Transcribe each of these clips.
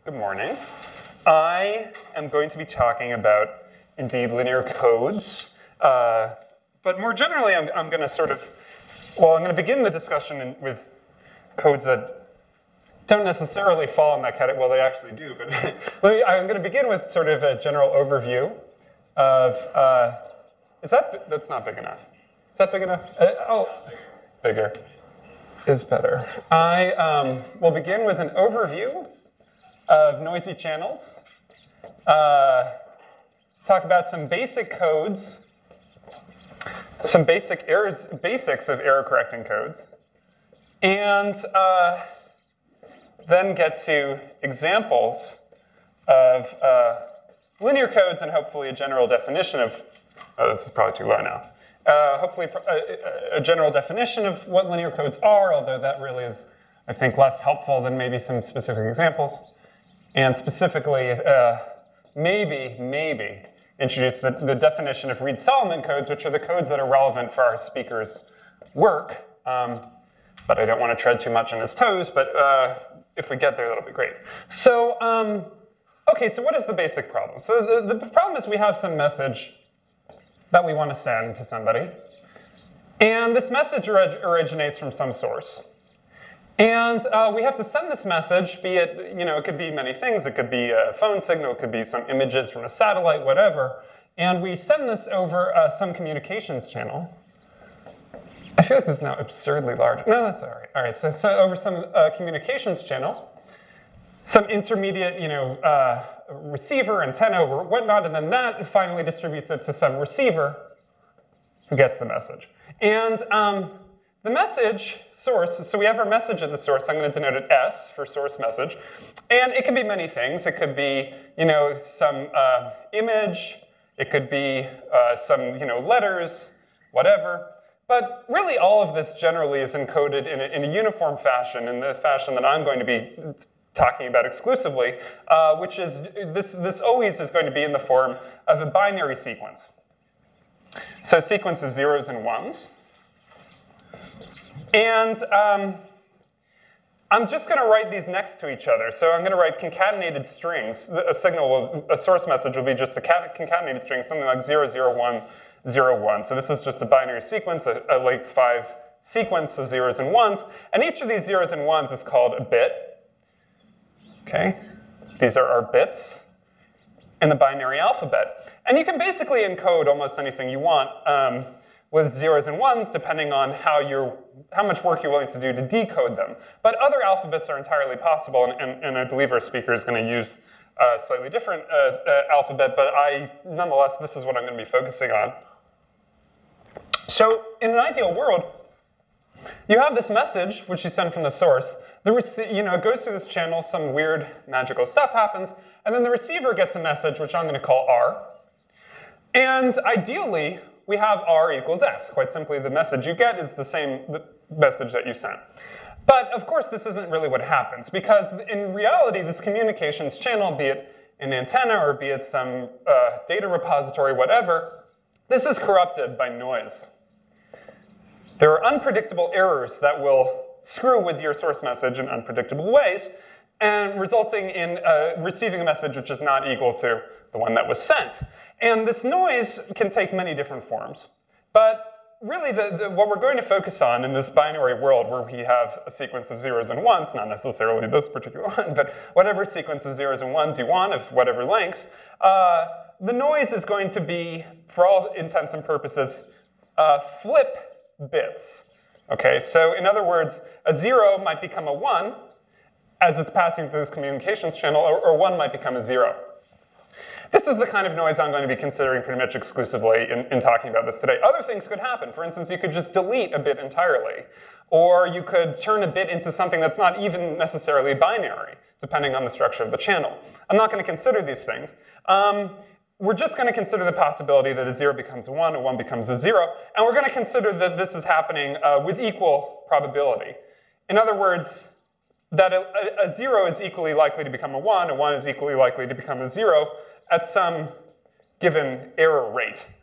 Good morning. I am going to be talking about, indeed, linear codes. But more generally, I'm going to I'm going to begin the discussion with codes that don't necessarily fall in that category. Well, they actually do, but I'm going to begin with sort of a general overview of, that's not big enough. Is that big enough? Bigger is better. I will begin with an overview of noisy channels, talk about some basic codes, some basics of error correcting codes, and then get to examples of linear codes and hopefully a general definition of, this is probably too low now, hopefully a general definition of what linear codes are, although that really is, I think, less helpful than maybe some specific examples. And specifically, maybe introduce the definition of Reed-Solomon codes, which are the codes that are relevant for our speaker's work. But I don't want to tread too much on his toes, but if we get there, that'll be great. So, okay, so what is the basic problem? So the problem is we have some message that we want to send to somebody. And this message originates from some source. And we have to send this message, be it, it could be many things. It could be a phone signal, it could be some images from a satellite, whatever. And we send this over some communications channel. I feel like this is now absurdly large. No, that's all right. All right, so over some communications channel, some intermediate, receiver, antenna, or whatnot, and then that finally distributes it to some receiver who gets the message. And the message source, so we have our message at the source. I'm going to denote it S for source message. And it can be many things. It could be, some image. It could be some, letters, whatever. But really all of this generally is encoded in a uniform fashion, in the fashion that I'm going to be talking about exclusively, which is, this always is going to be in the form of a binary sequence. So a sequence of zeros and ones. And I'm just going to write these next to each other. So I'm going to write concatenated strings. A source message will be just a concatenated string, something like 00101. So this is just a binary sequence, a length 5 sequence of zeros and ones. And each of these zeros and ones is called a bit. Okay? These are our bits in the binary alphabet. And you can basically encode almost anything you want with zeros and ones, depending on how much work you're willing to do to decode them. But other alphabets are entirely possible, and I believe our speaker is going to use a slightly different alphabet, but nonetheless, this is what I'm going to be focusing on. So in an ideal world, you have this message, which you send from the source. It goes through this channel, some weird magical stuff happens, and then the receiver gets a message, which I'm going to call R. And ideally, we have R equals S. Quite simply, the message you get is the same message that you sent. But of course, this isn't really what happens, because in reality, this communications channel, be it an antenna or be it some data repository, whatever, this is corrupted by noise. There are unpredictable errors that will screw with your source message in unpredictable ways, and resulting in receiving a message which is not equal to the one that was sent. And this noise can take many different forms. But really, what we're going to focus on in this binary world where we have a sequence of zeros and ones, not necessarily this particular one, but whatever sequence of zeros and ones you want of whatever length, the noise is going to be, for all intents and purposes, flip bits. Okay, so in other words, a 0 might become a 1 as it's passing through this communications channel, or 1 might become a 0. This is the kind of noise I'm going to be considering pretty much exclusively in talking about this today. Other things could happen. For instance, you could just delete a bit entirely. Or you could turn a bit into something that's not even necessarily binary, depending on the structure of the channel. I'm not going to consider these things. We're just going to consider the possibility that a 0 becomes a 1, a 1 becomes a 0, and we're going to consider that this is happening with equal probability. In other words, that a 0 is equally likely to become a 1 is equally likely to become a 0, at some given error rate.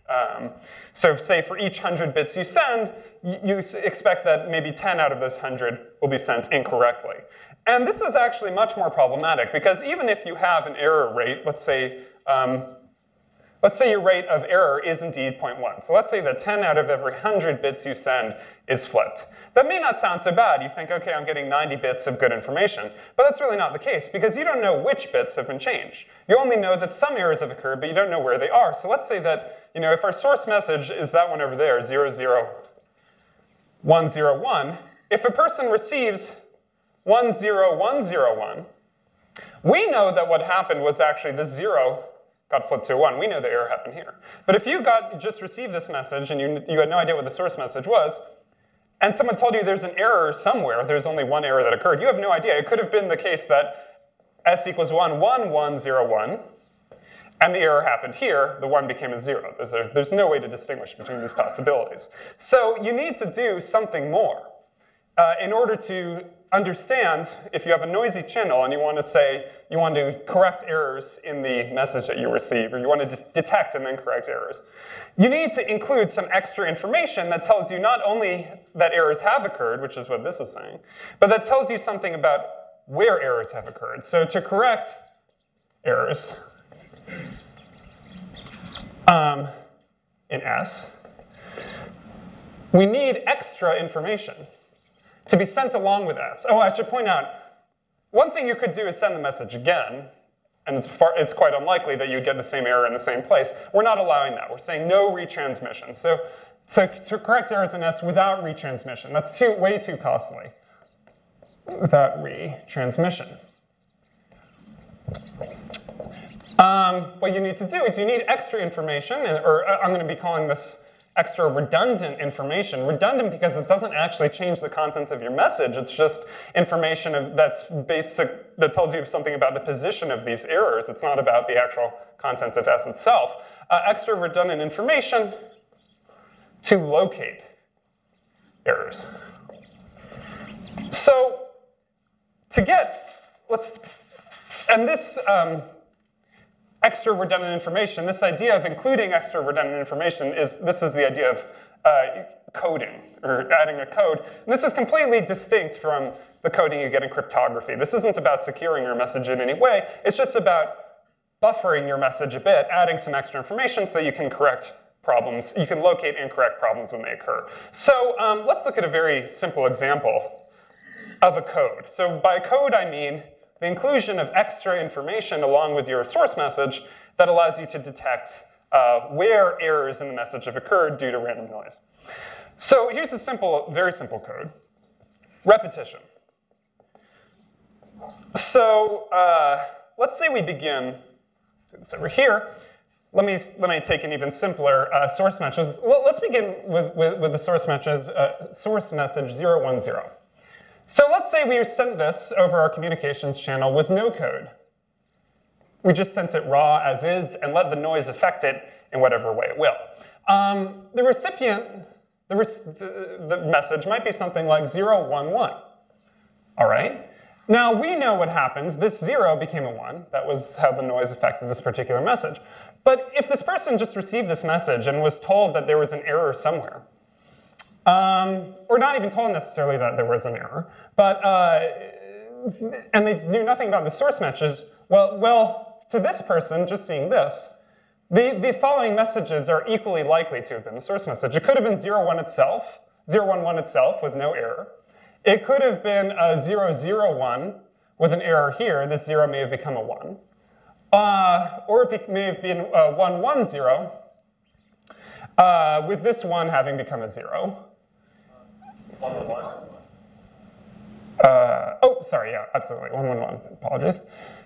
So say for each 100 bits you send, you expect that maybe 10 out of those 100 will be sent incorrectly. And this is actually much more problematic because even if you have an error rate, let's say your rate of error is indeed 0.1. So let's say that 10 out of every 100 bits you send is flipped. That may not sound so bad. You think, okay, I'm getting 90 bits of good information. But that's really not the case because you don't know which bits have been changed. You only know that some errors have occurred, but you don't know where they are. So let's say that if our source message is that one over there, 00101, if a person receives 10101, we know that what happened was actually this 0 got flipped to a 1. We know the error happened here. But if you just received this message and you had no idea what the source message was, and someone told you there's an error somewhere, there's only one error that occurred, you have no idea. It could have been the case that s equals 11101, and the error happened here, the 1 became a 0. There's no way to distinguish between these possibilities. So you need to do something more in order to understand if you have a noisy channel and you want to correct errors in the message that you receive, or you want to detect and then correct errors. You need to include some extra information that tells you not only that errors have occurred, which is what this is saying, but that tells you something about where errors have occurred. So to correct errors in S, we need extra information to be sent along with S. Oh, I should point out, one thing you could do is send the message again, and it's quite unlikely that you get the same error in the same place. We're not allowing that. We're saying no retransmission. So to correct errors in S without retransmission, that's way too costly. Without retransmission. What you need to do is you need extra information, or I'm going to be calling this extra redundant information. Redundant because it doesn't actually change the content of your message. It's just information that's basic, that tells you something about the position of these errors. It's not about the actual content of S itself. Extra redundant information to locate errors. So to get, and this extra redundant information, this idea of including extra redundant information this is the idea of coding, or adding a code. And this is completely distinct from the coding you get in cryptography. This isn't about securing your message in any way. It's just about buffering your message a bit, adding some extra information so that you can correct problems. You can locate and correct problems when they occur. So let's look at a very simple example of a code. So by code, I mean the inclusion of extra information along with your source message that allows you to detect where errors in the message have occurred due to random noise. So here's a very simple code. Repetition. So let's say we begin, do this over here. Let me take an even simpler source message. Let's begin with the source message 010. So let's say we sent this over our communications channel with no code. We just sent it raw as is and let the noise affect it in whatever way it will. The recipient, the message might be something like 011. All right? Now we know what happens. This 0 became a 1. That was how the noise affected this particular message. But if this person just received this message and was told that there was an error somewhere, or not even told necessarily that there was an error, but and they knew nothing about the source message, well, to this person, just seeing this, the following messages are equally likely to have been the source message. It could have been 011 itself with no error. It could have been a 001 with an error here. This 0 may have become a 1. Or it may have been a 110 with this 1 having become a 0. 111? Oh, sorry, yeah, absolutely, 111, apologies.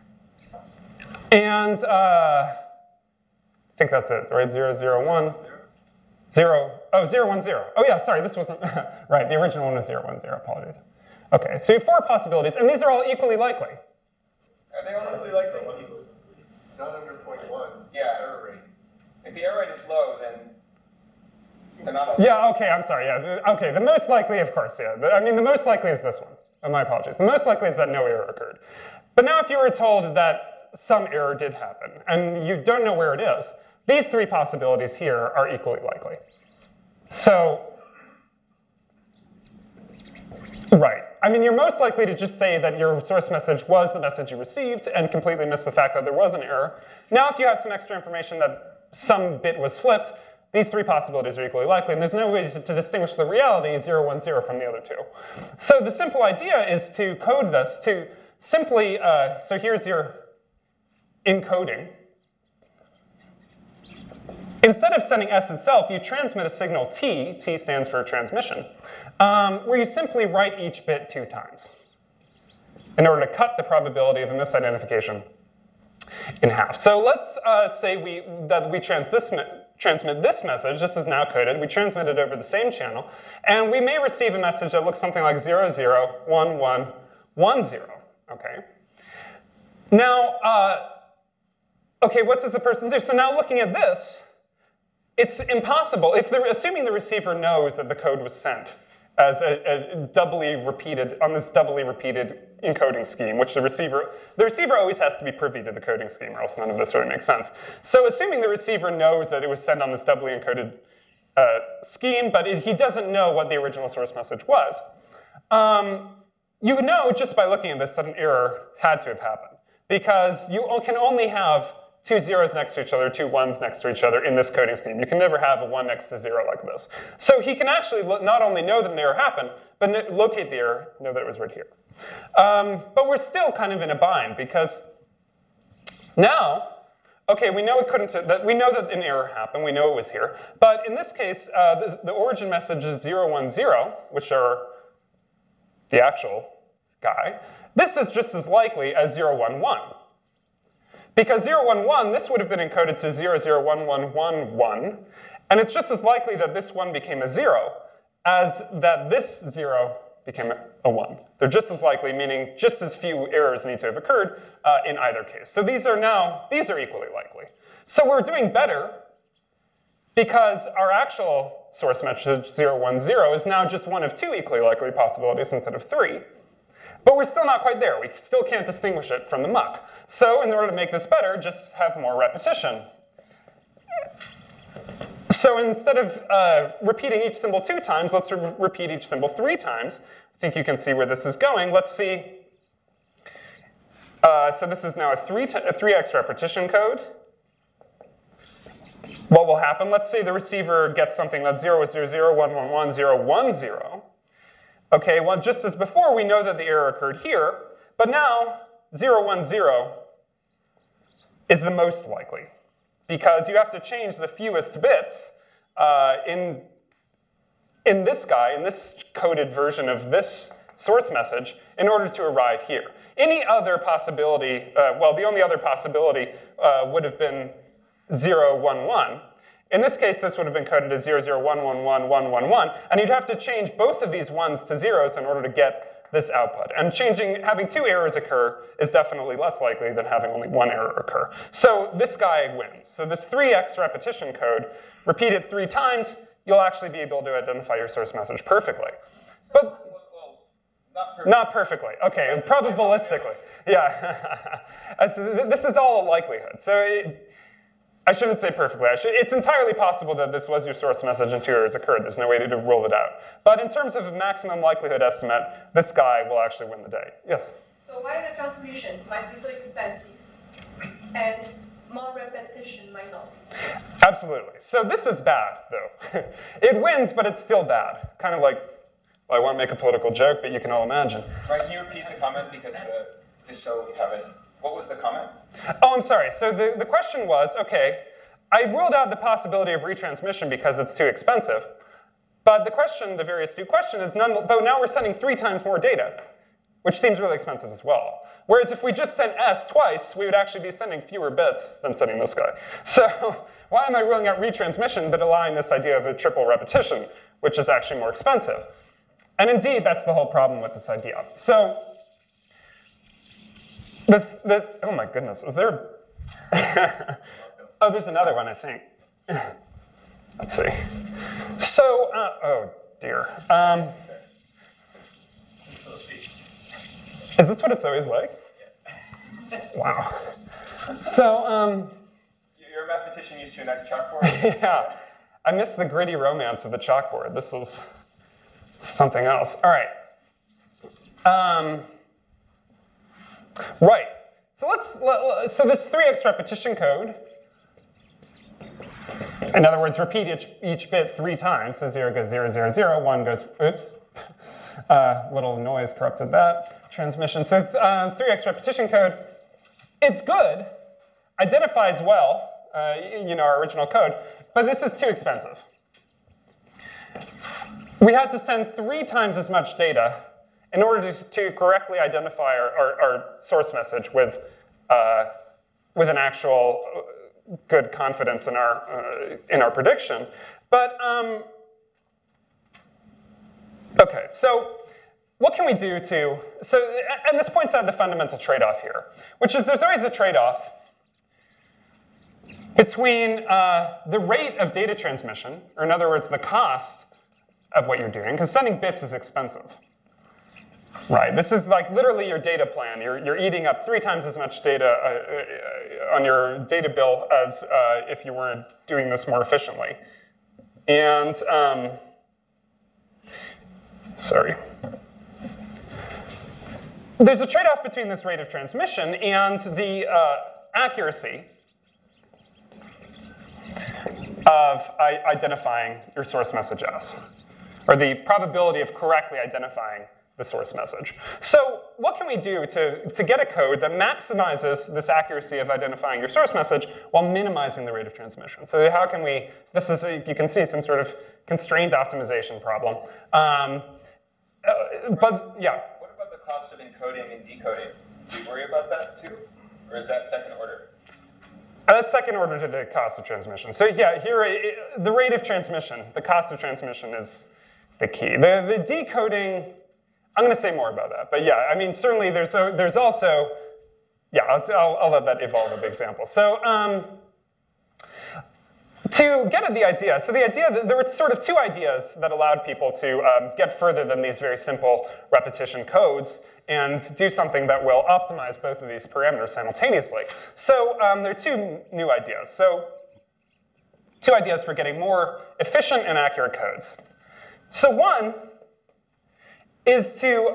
And I think that's it, right, 001. 010. Oh yeah, sorry, this wasn't, right, the original one was 010, apologies. Okay, so you have 4 possibilities, and these are all equally likely. Are they all equally likely? Not under 0.1. Yeah, error rate. If the error rate is low, then they're not all. Yeah, okay, I'm sorry, yeah. Okay, the most likely, of course, yeah. I mean, the most likely is this one. Oh, my apologies. The most likely is that no error occurred. But now if you were told that some error did happen, and you don't know where it is, these three possibilities here are equally likely. So, right. I mean, you're most likely to just say that your source message was the message you received and completely miss the fact that there was an error. Now, if you have some extra information that some bit was flipped, these three possibilities are equally likely, and there's no way to distinguish the reality 0, 1, 0 from the other two. So the simple idea is to code this to simply, so here's your encoding. Instead of sending S itself, you transmit a signal T, T stands for transmission, where you simply write each bit 2 times in order to cut the probability of a misidentification in half. So let's say that we transmit this message. This is now coded. We transmit it over the same channel, and we may receive a message that looks something like 0, 0, 1, 1, 1, 0. Okay. Now, okay, what does the person do? So now looking at this, it's impossible, assuming the receiver knows that the code was sent as a doubly repeated, on this doubly repeated encoding scheme, which the receiver always has to be privy to the coding scheme, or else none of this really makes sense. So assuming the receiver knows that it was sent on this doubly encoded scheme, but he doesn't know what the original source message was, you would know just by looking at this that an error had to have happened, because you can only have 2 zeros next to each other, 2 ones next to each other in this coding scheme. You can never have a 1 next to 0 like this. So he can actually not only know that an error happened, but locate the error, know that it was right here. But we're still kind of in a bind, because now, okay, we know we know that an error happened, we know it was here, but in this case, the origin message is 0, 1, 0, which are the actual guy. This is just as likely as 0, 1, 1. Because 0, 1, 1, this would have been encoded to 0, 0, 1, 1, 1, 1. And it's just as likely that this 1 became a 0 as that this 0 became a 1. They're just as likely, meaning just as few errors need to have occurred in either case. So these are equally likely. So we're doing better because our actual source message 0, 1, 0 is now just one of 2 equally likely possibilities instead of 3. But we're still not quite there. We still can't distinguish it from the muck. So in order to make this better, just have more repetition. So instead of repeating each symbol 2 times, let's repeat each symbol 3 times. I think you can see where this is going. Let's see. So this is now a 3x repetition code. What will happen? Let's say the receiver gets something that's 0, 0, 0, 1, 1, 1, 0, 1, 0. Okay, well, just as before, we know that the error occurred here, but now 0, 1, 0 is the most likely, because you have to change the fewest bits in this guy, in this coded version of this source message, in order to arrive here. Any other possibility, well, the only other possibility would have been 0, 1, 1. In this case, this would have been coded as 0, 0, 1, 1, 1, 1, 1, 1, and you'd have to change both of these 1s to 0s in order to get this output. And having 2 errors occur is definitely less likely than having only 1 error occur. So this guy wins. So this 3x repetition code, repeat it 3 times, you'll actually be able to identify your source message perfectly. But not perfectly. Okay, probabilistically. Yeah. This is all a likelihood. So I shouldn't say perfectly. It's entirely possible that this was your source message and 2 errors occurred. There's no way to rule it out. But in terms of a maximum likelihood estimate, this guy will actually win the day. Yes? So wider transmission might be too expensive, and more repetition might not. Absolutely. So this is bad, though. It wins, but it's still bad. Kind of like, well, I won't make a political joke, but you can all imagine. Right, can you repeat the comment, because just so we have it. What was the comment? Oh, I'm sorry. So the question was, okay, I ruled out the possibility of retransmission because it's too expensive. But the question, the very astute question is, but now we're sending 3 times more data, which seems really expensive as well. Whereas if we just sent S twice, we would actually be sending fewer bits than sending this guy. So why am I ruling out retransmission but allowing this idea of a triple repetition, which is actually more expensive? And indeed, that's the whole problem with this idea. So oh my goodness, is there? Oh, there's another one, I think. Let's see. So, oh dear. Is this what it's always like? Wow. So, You're mathematician used to a nice chalkboard. Yeah, I miss the gritty romance of the chalkboard. This is something else. All right. Right. So this 3x repetition code. In other words, repeat each bit 3 times. So 0 goes 0, 0, 0. 1 goes, oops. Little noise corrupted that transmission. So 3x repetition code, it's good, identifies well, our original code, but this is too expensive. We had to send 3 times as much data in order to correctly identify our source message with an actual good confidence in our prediction. But okay, so what can we do and this points out the fundamental trade-off here, which is there's always a trade-off between the rate of data transmission, or in other words, the cost of what you're doing, because sending bits is expensive. Right, this is like literally your data plan. You're eating up 3 times as much data on your data bill as if you were doing this more efficiently. And, sorry. There's a trade-off between this rate of transmission and the accuracy of identifying your source message as, or the probability of correctly identifying the source message. So what can we do to get a code that maximizes this accuracy of identifying your source message while minimizing the rate of transmission? So how can we, this is, you can see some sort of constrained optimization problem. But yeah. What about the cost of encoding and decoding? Do you worry about that too? Or is that second order? That's second order to the cost of transmission. So yeah, here, the rate of transmission, the cost of transmission is the key. The decoding, I'm going to say more about that. But yeah, I mean, certainly there's also, yeah, I'll let that evolve a big example. So to get at the idea, so the idea that there were sort of 2 ideas that allowed people to get further than these very simple repetition codes and do something that will optimize both of these parameters simultaneously. So there are 2 new ideas. So 2 ideas for getting more efficient and accurate codes. So one is to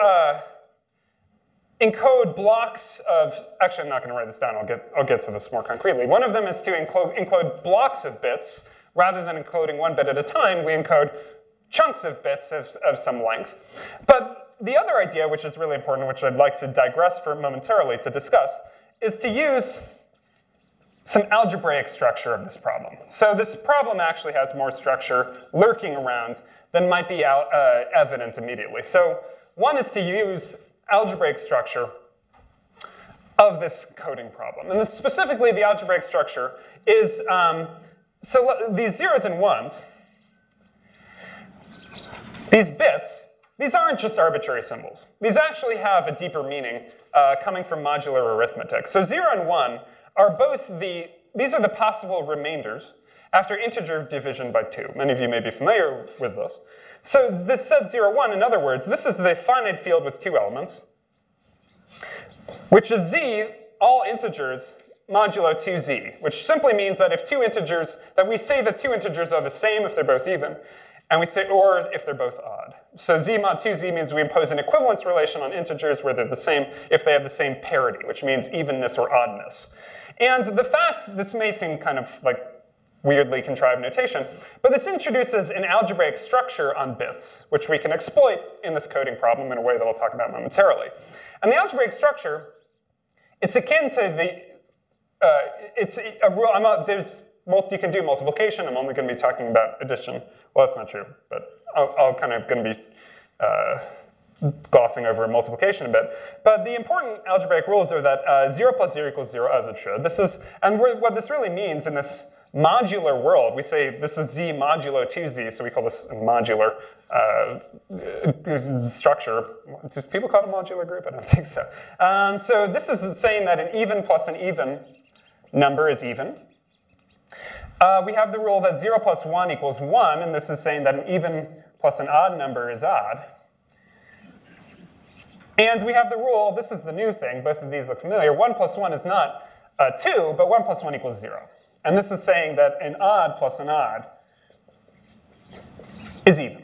encode blocks of, actually I'm not going to write this down, I'll get to this more concretely. One of them is to encode blocks of bits. Rather than encoding 1 bit at a time, we encode chunks of bits of some length. But the other idea, which is really important, which I'd like to digress for momentarily to discuss, is to use some algebraic structure of this problem. So this problem actually has more structure lurking around than might be evident immediately. So one is to use algebraic structure of this coding problem. And specifically, the algebraic structure is, so these 0s and 1s, these bits, these aren't just arbitrary symbols. These actually have a deeper meaning coming from modular arithmetic. So 0 and 1 are both these are the possible remainders after integer division by 2. Many of you may be familiar with this. So this set 0, 1, in other words, this is the finite field with 2 elements, which is z, all integers, modulo 2z, which simply means that if 2 integers, that we say that 2 integers are the same if they're both even, and we say, or if they're both odd. So z mod 2z means we impose an equivalence relation on integers where they're the same if they have the same parity, which means evenness or oddness. And the fact, this may seem kind of like weirdly contrived notation, but this introduces an algebraic structure on bits, which we can exploit in this coding problem in a way that I'll talk about momentarily. And the algebraic structure, it's akin to the, it's a rule, you can do multiplication, I'm only going to be talking about addition. Well, that's not true, but I'll kind of going to be glossing over multiplication a bit. But the important algebraic rules are that 0 plus 0 equals 0, as it should. This is, and what this really means in this modular world, we say this is z modulo 2z, so we call this a modular structure. Do people call it a modular group? I don't think so. So this is saying that an even plus an even number is even. We have the rule that 0 plus 1 equals 1, and this is saying that an even plus an odd number is odd. And we have the rule, this is the new thing, both of these look familiar, 1 plus 1 is not 2, but 1 plus 1 equals 0. And this is saying that an odd plus an odd is even.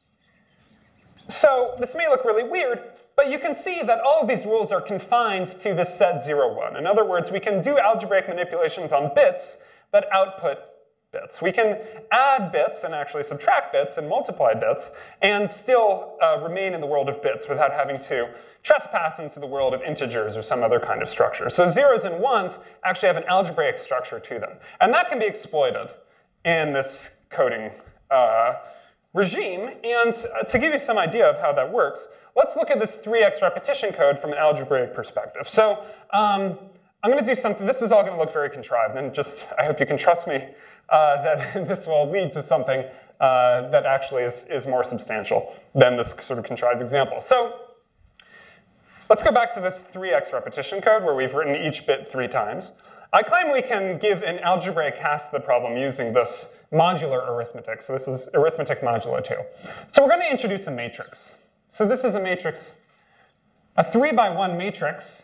So this may look really weird, but you can see that all of these rules are confined to this set 0, 1. In other words, we can do algebraic manipulations on bits that output bits. We can add bits and actually subtract bits and multiply bits and still remain in the world of bits without having to trespass into the world of integers or some other kind of structure. So zeros and ones actually have an algebraic structure to them. And that can be exploited in this coding regime. And to give you some idea of how that works, let's look at this 3x repetition code from an algebraic perspective. So I'm going to do something. This is all going to look very contrived. And just, I hope you can trust me that this will lead to something that actually is more substantial than this sort of contrived example. So let's go back to this 3x repetition code where we've written each bit 3 times. I claim we can give an algebraic cast to the problem using this modular arithmetic. So this is arithmetic modulo 2. So we're going to introduce a matrix. So this is a matrix, a 3x1 matrix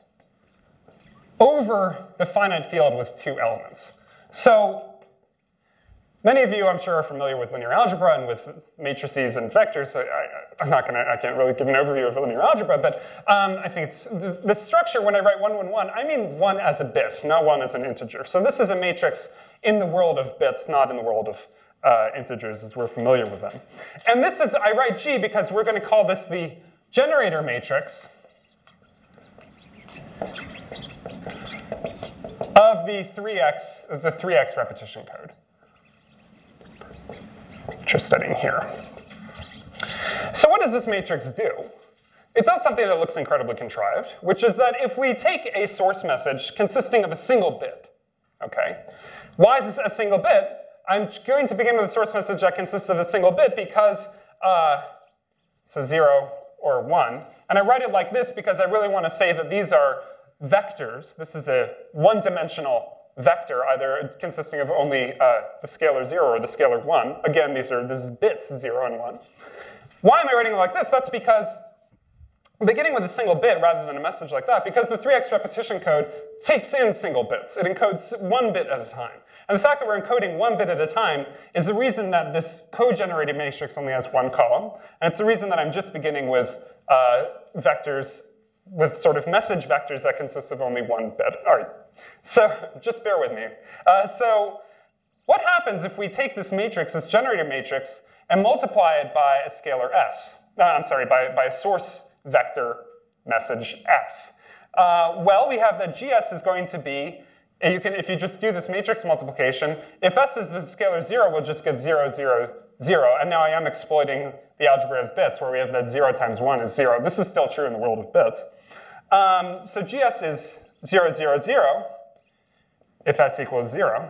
over the finite field with 2 elements. So many of you, I'm sure, are familiar with linear algebra and with matrices and vectors. So I can't really give an overview of linear algebra, but I think it's the structure. When I write 1, 1, 1, I mean 1 as a bit, not 1 as an integer. So this is a matrix in the world of bits, not in the world of integers, as we're familiar with them. And this is, I write G because we're going to call this the generator matrix of the 3x repetition code, which we're studying here. So what does this matrix do? It does something that looks incredibly contrived, which is that if we take a source message consisting of a single bit, okay? Why is this a single bit? I'm going to begin with a source message that consists of a single bit because, so 0 or 1. And I write it like this because I really want to say that these are vectors. This is a one-dimensional vector, either consisting of only the scalar 0 or the scalar 1. Again, this is bits, 0 and 1. Why am I writing it like this? That's because I'm beginning with a single bit rather than a message like that, because the 3x repetition code takes in single bits. It encodes 1 bit at a time. And the fact that we're encoding 1 bit at a time is the reason that this code-generated matrix only has 1 column. And it's the reason that I'm just beginning with vectors, with sort of message vectors that consist of only 1 bit. All right, so just bear with me. So what happens if we take this matrix, this generated matrix, and multiply it by a scalar s? By a source vector message s. Well, we have that gs is going to be, if you just do this matrix multiplication, if s is the scalar 0, we'll just get 0, 0, 0. And now I am exploiting the algebra of bits, where we have that 0 times 1 is 0. This is still true in the world of bits. So gs is 0, 0, 0, if s equals 0.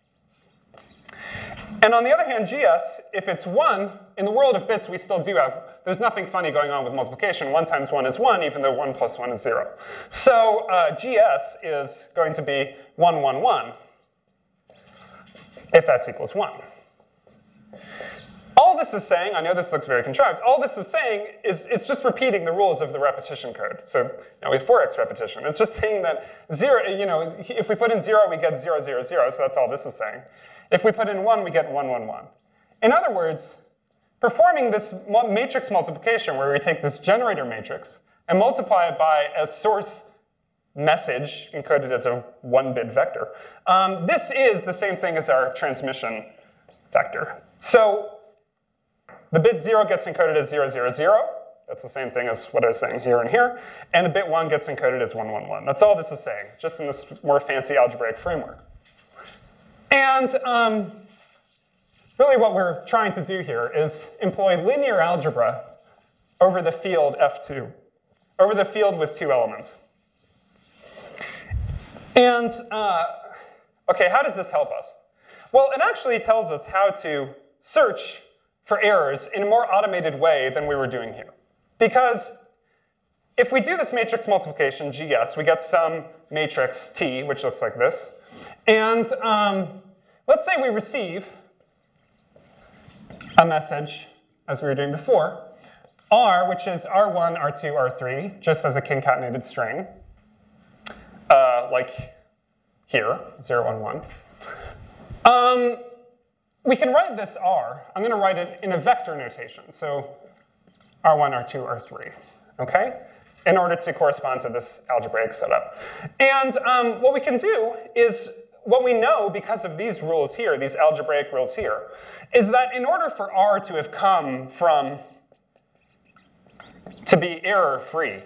And on the other hand, gs, if it's 1, in the world of bits, we still do have, there's nothing funny going on with multiplication. 1 times 1 is 1, even though 1 plus 1 is 0. So gs is going to be 1, 1, 1, if s equals 1. All this is saying, I know this looks very contrived, all this is saying is it's just repeating the rules of the repetition code. So now we have 4x repetition. It's just saying that 0, if we put in 0, we get 0, 0, 0, so that's all this is saying. If we put in 1, we get 1, 1, 1. In other words, performing this matrix multiplication where we take this generator matrix and multiply it by a source message encoded as a 1-bit vector, this is the same thing as our transmission vector. So the bit 0 gets encoded as 0, 0, 0. That's the same thing as what I was saying here and here. And the bit 1 gets encoded as 1, 1, 1. That's all this is saying, just in this more fancy algebraic framework. And really what we're trying to do here is employ linear algebra over the field F2, over the field with 2 elements. And, OK, how does this help us? Well, it actually tells us how to search for errors in a more automated way than we were doing here. Because if we do this matrix multiplication, GS, we get some matrix T, which looks like this. And let's say we receive a message, as we were doing before, R, which is R1, R2, R3, just as a concatenated string, like here, 0, 1, 1. We can write this R. I'm going to write it in a vector notation. So R1, R2, R3, okay? In order to correspond to this algebraic setup. And what we can do is, what we know because of these rules here, these algebraic rules here, is that in order for R to have come from, to be error-free,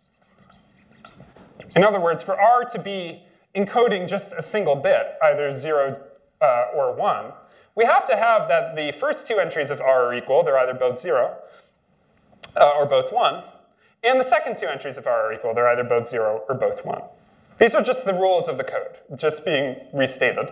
in other words, for R to be encoding just a single bit, either 0 or 1, we have to have that the first two entries of R are equal. They're either both 0 or both 1. And the second two entries of R are equal. They're either both 0 or both 1. These are just the rules of the code, just being restated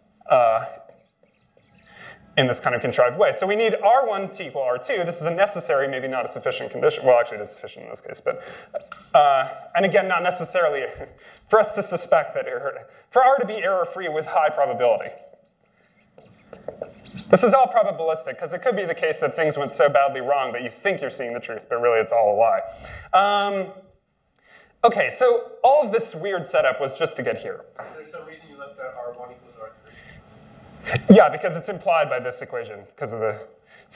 in this kind of contrived way. So we need R1 to equal R2. This is a necessary, maybe not a sufficient condition. Well, actually, it is sufficient in this case. But and again, not necessarily for us to suspect that for R to be error-free with high probability. This is all probabilistic, because it could be the case that things went so badly wrong that you think you're seeing the truth, but really it's all a lie. OK, so all of this weird setup was just to get here. Is there some reason you left out R1 equals R3? Yeah, because it's implied by this equation, because of the...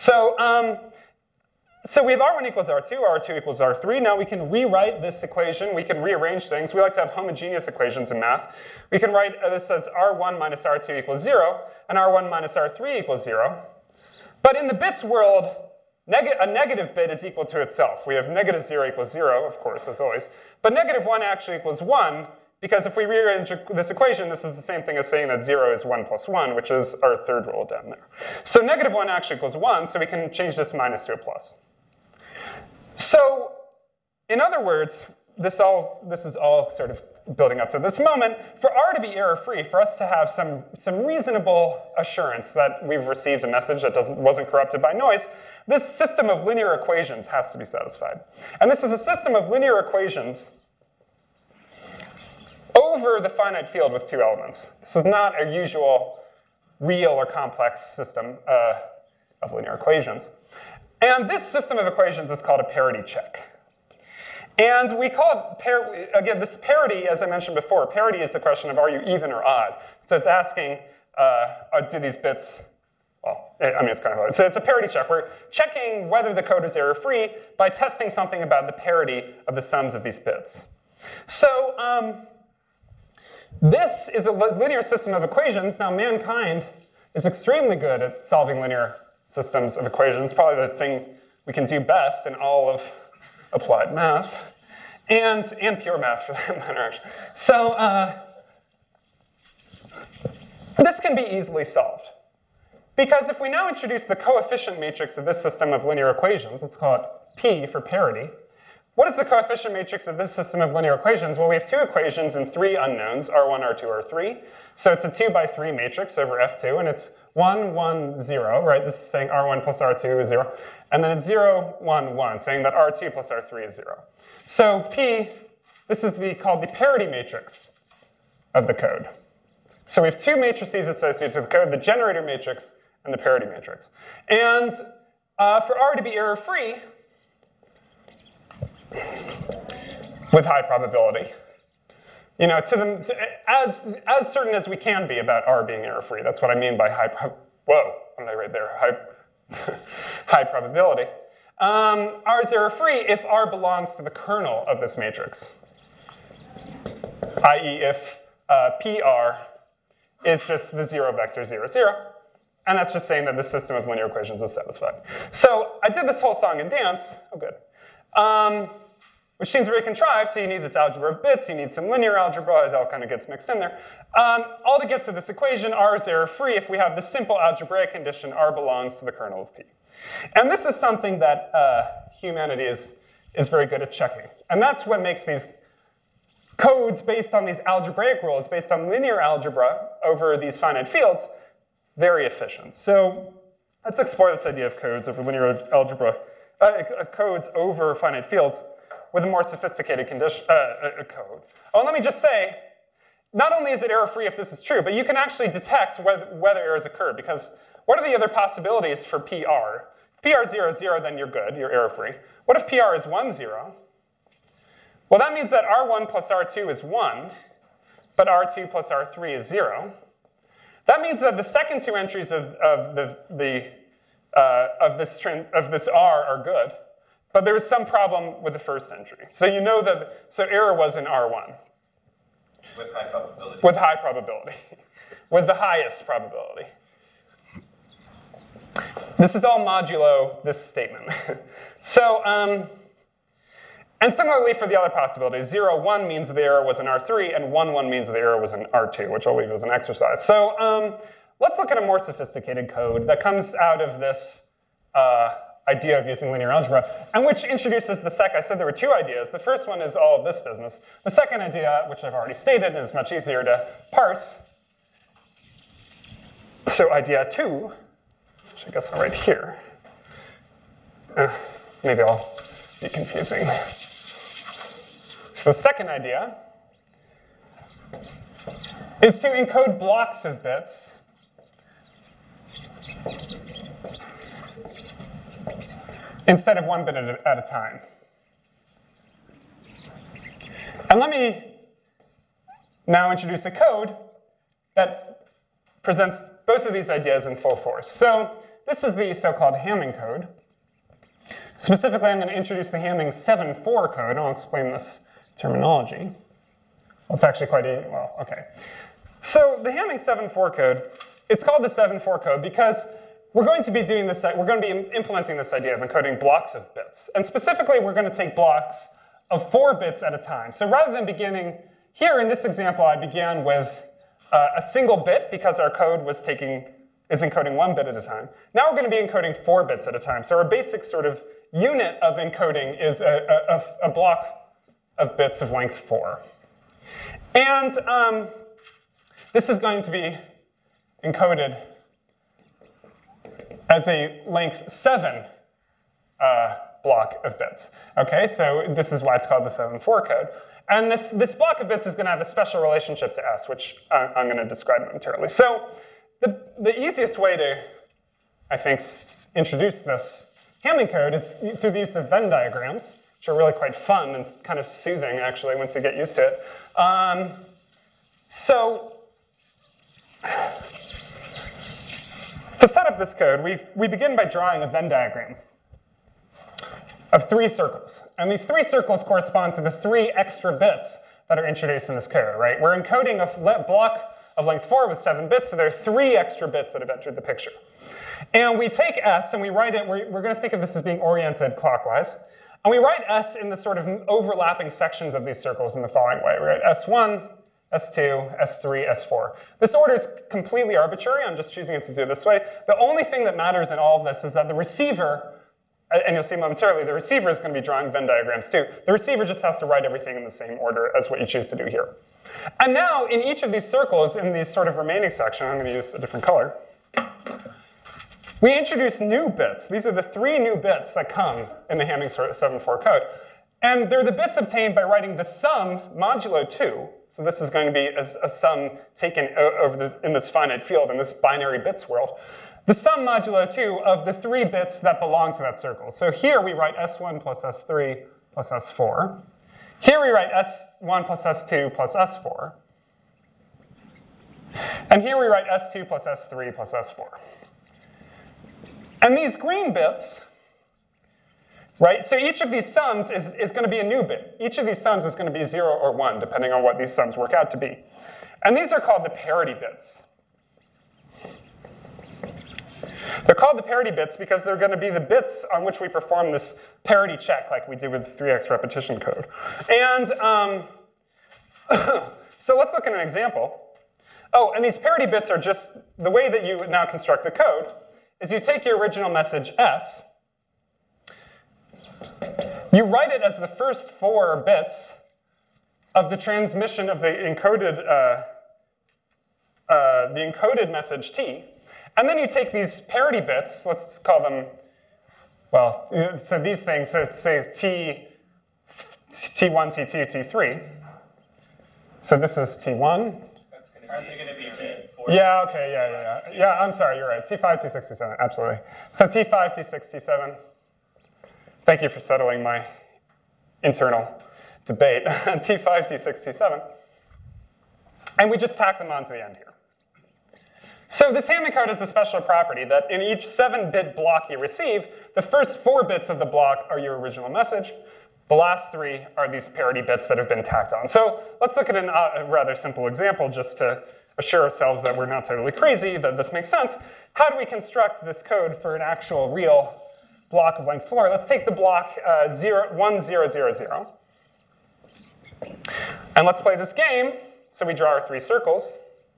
So we have R1 equals R2, R2 equals R3. Now we can rewrite this equation. We can rearrange things. We like to have homogeneous equations in math. We can write this as R1 minus R2 equals 0, and R1 minus R3 equals 0. But in the bits world, a negative bit is equal to itself. We have negative 0 equals 0, of course, as always. But negative 1 actually equals 1, because if we rearrange this equation, this is the same thing as saying that 0 is 1 plus 1, which is our third rule down there. So negative 1 actually equals 1, so we can change this minus to a plus. So in other words, this is all sort of building up to this moment. For R to be error-free, for us to have some reasonable assurance that we've received a message that wasn't corrupted by noise, this system of linear equations has to be satisfied. And this is a system of linear equations over the finite field with two elements. This is not a usual real or complex system of linear equations. And this system of equations is called a parity check. And we call it, again, this parity, as I mentioned before, parity is the question of are you even or odd. So it's asking, do these bits, well, I mean, it's kind of hard. So it's a parity check. We're checking whether the code is error-free by testing something about the parity of the sums of these bits. So this is a linear system of equations. Now, mankind is extremely good at solving linear systems of equations, probably the thing we can do best in all of applied math, and pure math for that matter, actually. So this can be easily solved. Because if we now introduce the coefficient matrix of this system of linear equations, let's call it P for parity. What is the coefficient matrix of this system of linear equations? Well, we have two equations and three unknowns, R1, R2, R3. So it's a 2 by 3 matrix over F2, and it's 1, 1, 0, right? This is saying R1 plus R2 is 0. And then it's 0, 1, 1, saying that R2 plus R3 is 0. So P, this is called the parity matrix of the code. So we have two matrices associated with the code, the generator matrix and the parity matrix. And for R to be error-free, with high probability, you know, as certain as we can be about R being error-free. That's what I mean by whoa, what did I write there? High probability. R is error-free if R belongs to the kernel of this matrix, i.e. if PR is just the 0 vector 0, 0. And that's just saying that the system of linear equations is satisfied. So I did this whole song and dance. Oh, good. Which seems very contrived, so you need this algebra of bits, you need some linear algebra, it all kind of gets mixed in there. All to get to this equation, R is error-free if we have the simple algebraic condition, R belongs to the kernel of P. And this is something that humanity is very good at checking. And that's what makes these codes based on these algebraic rules, based on linear algebra over these finite fields, very efficient. So let's explore this idea of codes over linear algebra, codes over finite fields with a more sophisticated code. Oh, let me just say, not only is it error-free if this is true, but you can actually detect whether errors occur, because what are the other possibilities for PR? If PR is 0, 0, then you're good, you're error-free. What if PR is 1, 0? Well, that means that R1 plus R2 is 1, but R2 plus R3 is 0. That means that the second two entries of this R are good, but there was some problem with the first entry. So you know that, so error was in R1. With high probability. With high probability. With the highest probability. This is all modulo this statement. So, and similarly for the other possibilities, 0, 1 means the error was in R3, and 1, 1 means the error was in R2, which I'll leave as an exercise. So let's look at a more sophisticated code that comes out of this idea of using linear algebra, and which introduces the I said there were two ideas. The first one is all of this business. The second idea, which I've already stated, is much easier to parse. So idea 2, which I guess I'll write here. Maybe I'll be confusing. So the second idea is to encode blocks of bits instead of one bit at a time. And let me now introduce a code that presents both of these ideas in full force. So this is the so-called Hamming code. Specifically, I'm going to introduce the Hamming 7.4 code, and I'll explain this terminology. Well, it's actually quite easy. Well, okay. So the Hamming 7.4 code, it's called the 7.4 code because we're going to be doing this, we're going to be implementing this idea of encoding blocks of bits. And specifically, we're going to take blocks of 4 bits at a time. So rather than beginning, here in this example, I began with a single bit because our code is encoding 1 bit at a time. Now we're going to be encoding 4 bits at a time. So our basic sort of unit of encoding is a block of bits of length 4. And this is going to be encoded as a length 7 block of bits. Okay, so this is why it's called the 7.4 code. And this block of bits is going to have a special relationship to S, which I'm going to describe momentarily. So the easiest way to, I think, introduce this Hamming code is through the use of Venn diagrams, which are really quite fun and kind of soothing, actually, once you get used to it. So to set up this code, we begin by drawing a Venn diagram of 3 circles. And these 3 circles correspond to the 3 extra bits that are introduced in this code, right? We're encoding a block of length 4 with 7 bits, so there are 3 extra bits that have entered the picture. And we take S and we write it, we're going to think of this as being oriented clockwise. And we write S in the sort of overlapping sections of these circles in the following way. We write S1, S2, S3, S4. This order is completely arbitrary. I'm just choosing it to do it this way. The only thing that matters in all of this is that the receiver, and you'll see momentarily, the receiver is going to be drawing Venn diagrams too. The receiver just has to write everything in the same order as what you choose to do here. And now, in each of these circles, in these sort of remaining section, I'm going to use a different color, we introduce new bits. These are the 3 new bits that come in the Hamming 7.4 code. And they're the bits obtained by writing the sum modulo 2. So this is going to be a sum taken in this finite field, in this binary bits world. The sum modulo 2 of the 3 bits that belong to that circle. So here we write S1 plus S3 plus S4. Here we write S1 plus S2 plus S4. And here we write S2 plus S3 plus S4. And these green bits, right, so each of these sums is going to be a new bit. Each of these sums is going to be 0 or 1, depending on what these sums work out to be. And these are called the parity bits. They're called the parity bits because they're going to be the bits on which we perform this parity check like we did with 3x repetition code. And so let's look at an example. Oh, and these parity bits are just the way that you now construct the code is you take your original message S, you write it as the first 4 bits of the transmission of the encoded message T, and then you take these parity bits, let's call them, well, so these things, so say T1, T2, T3. So this is T1. Aren't they going to be T4? Yeah, okay, yeah, I'm sorry, you're right. T5, T6, T7, absolutely. So T5, T6, T7. Thank you for settling my internal debate. T5, T6, T7. And we just tack them onto the end here. So this Hamming code has the special property that in each 7-bit block you receive, the first 4 bits of the block are your original message. The last 3 are these parity bits that have been tacked on. So let's look at a rather simple example just to assure ourselves that we're not totally crazy, that this makes sense. How do we construct this code for an actual real block of length 4? Let's take the block 1, 0, 0, 0. And let's play this game. So we draw our 3 circles.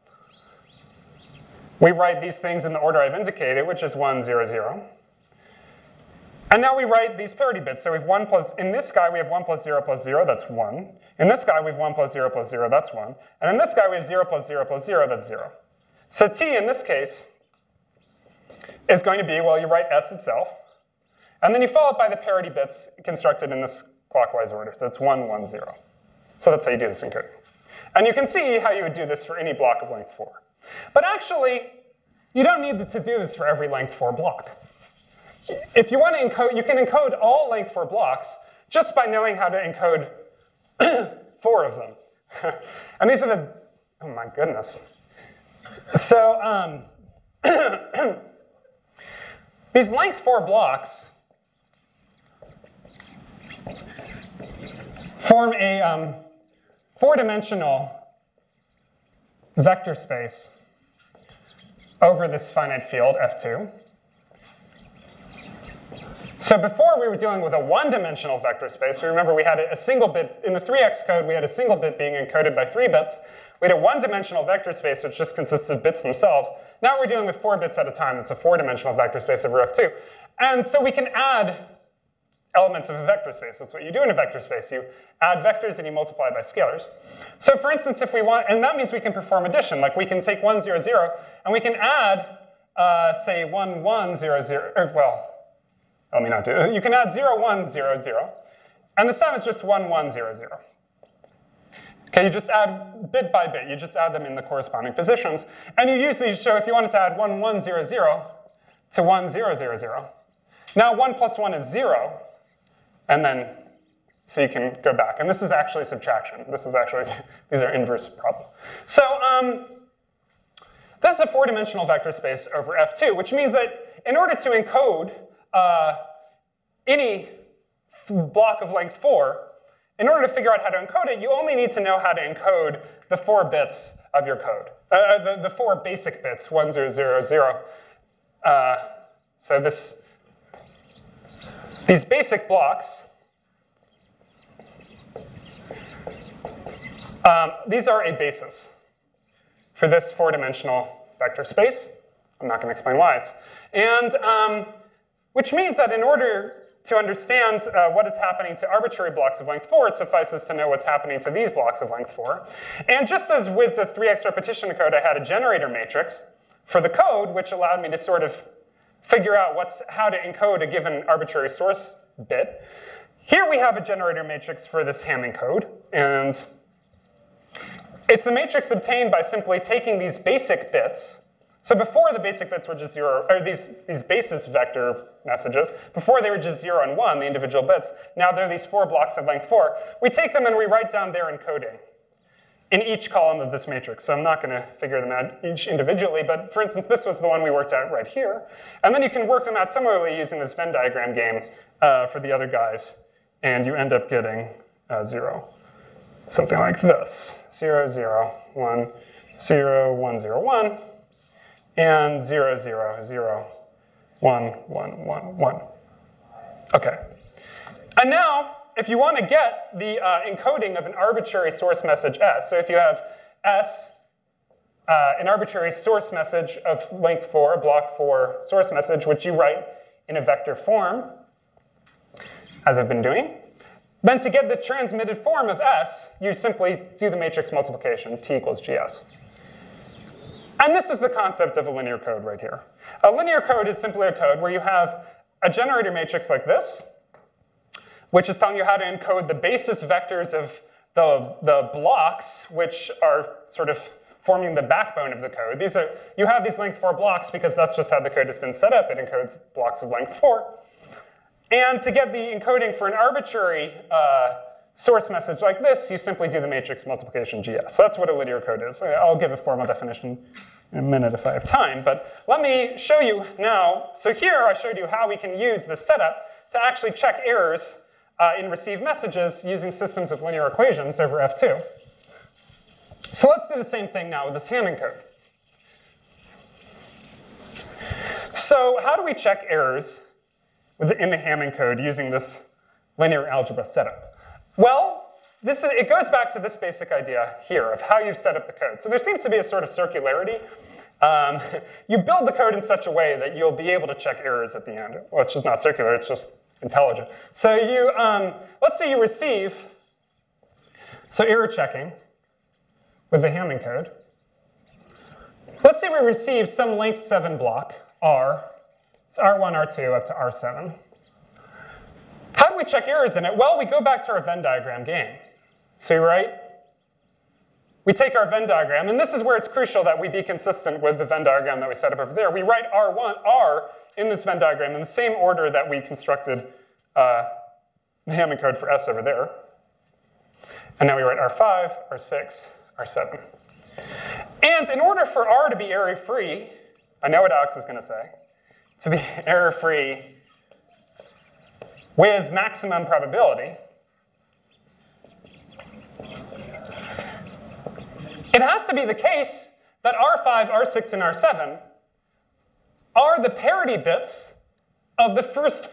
We write these things in the order I've indicated, which is 1, 0, 0. And now we write these parity bits. So we have 1 plus, in this guy we have 1 plus 0, that's 1. In this guy we have 1 plus 0, that's 1. And in this guy we have 0 plus 0, that's 0. So t in this case is going to be, well, you write s itself. And then you follow it by the parity bits constructed in this clockwise order. So it's 1, 1, 0. So that's how you do this encoding. And you can see how you would do this for any block of length 4. But actually, you don't need to do this for every length 4 block. If you want to encode, you can encode all length 4 blocks just by knowing how to encode 4 of them. And these are the, oh my goodness. So these length 4 blocks form a 4-dimensional vector space over this finite field, F2. So before we were dealing with a 1-dimensional vector space. Remember we had a single bit, in the 3x code we had a single bit being encoded by 3 bits. We had a 1-dimensional vector space which just consists of bits themselves. Now we're dealing with 4 bits at a time. It's a 4-dimensional vector space over F2. And so we can add elements of a vector space. That's what you do in a vector space. You add vectors and you multiply by scalars. So for instance, if we want, and that means we can perform addition. Like we can take 1, 0, 0, and we can add, say, 1, 1, 0, 0, or well, let me not do it. You can add 0, 1, 0, 0, and the sum is just 1, 1, 0, 0. Okay, you just add bit by bit. You just add them in the corresponding positions. And you use these, so if you wanted to add 1, 1, 0, 0 to 1, 0, 0, 0, now 1 plus 1 is 0. And then, so you can go back. And this is actually subtraction. This is actually, these are inverse problems. So this is a 4-dimensional vector space over F2, which means that in order to encode any block of length 4, in order to figure out how to encode it, you only need to know how to encode the 4 bits of your code, the 4 basic bits, 1, 0, 0, 0. So these basic blocks, these are a basis for this 4-dimensional vector space. I'm not going to explain why it's. And which means that in order to understand what is happening to arbitrary blocks of length 4, it suffices to know what's happening to these blocks of length 4. And just as with the 3x repetition code, I had a generator matrix for the code, which allowed me to sort of figure out how to encode a given arbitrary source bit. Here we have a generator matrix for this Hamming code, and it's the matrix obtained by simply taking these basic bits. So before the basic bits were just 0, or these basis vector messages, before they were just 0 and 1, the individual bits, now they're these 4 blocks of length 4. We take them and we write down their encoding in each column of this matrix. So I'm not going to figure them out each individually, but for instance, this was the one we worked out right here. And then you can work them out similarly using this Venn diagram game for the other guys, and you end up getting 0. Something like this. 0, 0, 1, 0, 1, 0, 1, and 0, 0, 0, 1, 1, 1, 1. Okay. And now, if you want to get the encoding of an arbitrary source message S, so if you have S, an arbitrary source message of length 4, block 4 source message, which you write in a vector form, as I've been doing, then to get the transmitted form of S, you simply do the matrix multiplication, T equals GS. And this is the concept of a linear code right here. A linear code is simply a code where you have a generator matrix like this, which is telling you how to encode the basis vectors of the blocks, which are sort of forming the backbone of the code. You have these length 4 blocks because that's just how the code has been set up. It encodes blocks of length 4. And to get the encoding for an arbitrary source message like this, you simply do the matrix multiplication GS. That's what a linear code is. I'll give a formal definition in a minute if I have time, but let me show you now. So here I showed you how we can use this setup to actually check errors in received messages using systems of linear equations over F2. So let's do the same thing now with this Hamming code. So how do we check errors in the Hamming code using this linear algebra setup? Well, it goes back to this basic idea here of how you've set up the code. So there seems to be a sort of circularity. You build the code in such a way that you'll be able to check errors at the end. Well, it's just not circular, it's just intelligent. So let's say you receive, error checking with the Hamming code. Let's say we receive some length 7 block, R. It's R1, R2 up to R7. How do we check errors in it? Well, we go back to our Venn diagram game. So we take our Venn diagram, and this is where it's crucial that we be consistent with the Venn diagram that we set up over there. We write R in this Venn diagram in the same order that we constructed the Hamming code for S over there. And now we write R5, R6, R7. And in order for R to be error-free, I know what Alex is going to say, to be error-free with maximum probability, it has to be the case that R5, R6, and R7 are the parity bits of the first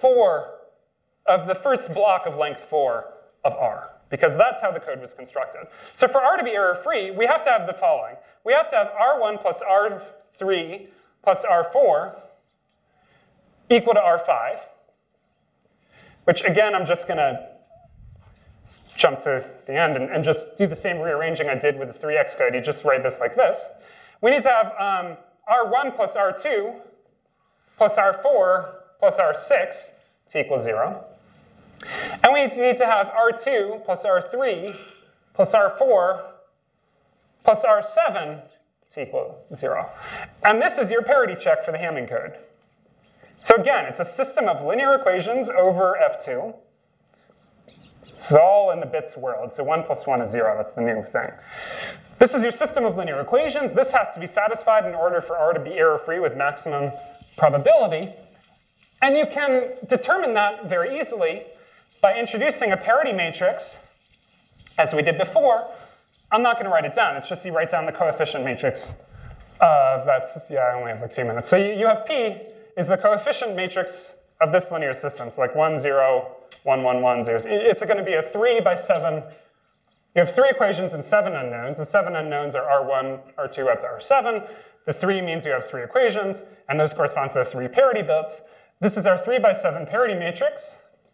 block of length 4 of R, because that's how the code was constructed. So for R to be error-free, we have to have the following. We have to have R1 plus R3 plus R4 equal to R5, which again, I'm just going to jump to the end and just do the same rearranging I did with the 3x code. You just write this like this. We need to have R1 plus R2 plus R4 plus R6 to equal 0. And we need to have R2 plus R3 plus R4 plus R7 to equal 0. And this is your parity check for the Hamming code. So again, it's a system of linear equations over F2. It's all in the bits world. So 1 plus 1 is 0. That's the new thing. This is your system of linear equations. This has to be satisfied in order for R to be error-free with maximum probability. And you can determine that very easily by introducing a parity matrix, as we did before. I'm not going to write it down. It's just you write down the coefficient matrix of I only have like 2 minutes. So you have P is the coefficient matrix of this linear system. So like 1, 0, 1, 1, 1, 0. It's going to be a 3 by 7. You have 3 equations and 7 unknowns. The 7 unknowns are R1, R2 up to R7. The 3 means you have 3 equations, and those correspond to the 3 parity bits. This is our 3 by 7 parity matrix.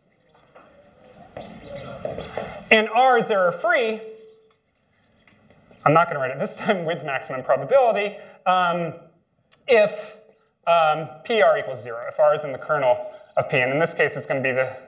And R is error-free. I'm not going to write it this time with maximum probability. If PR equals 0, if R is in the kernel of P. And in this case, it's going to be the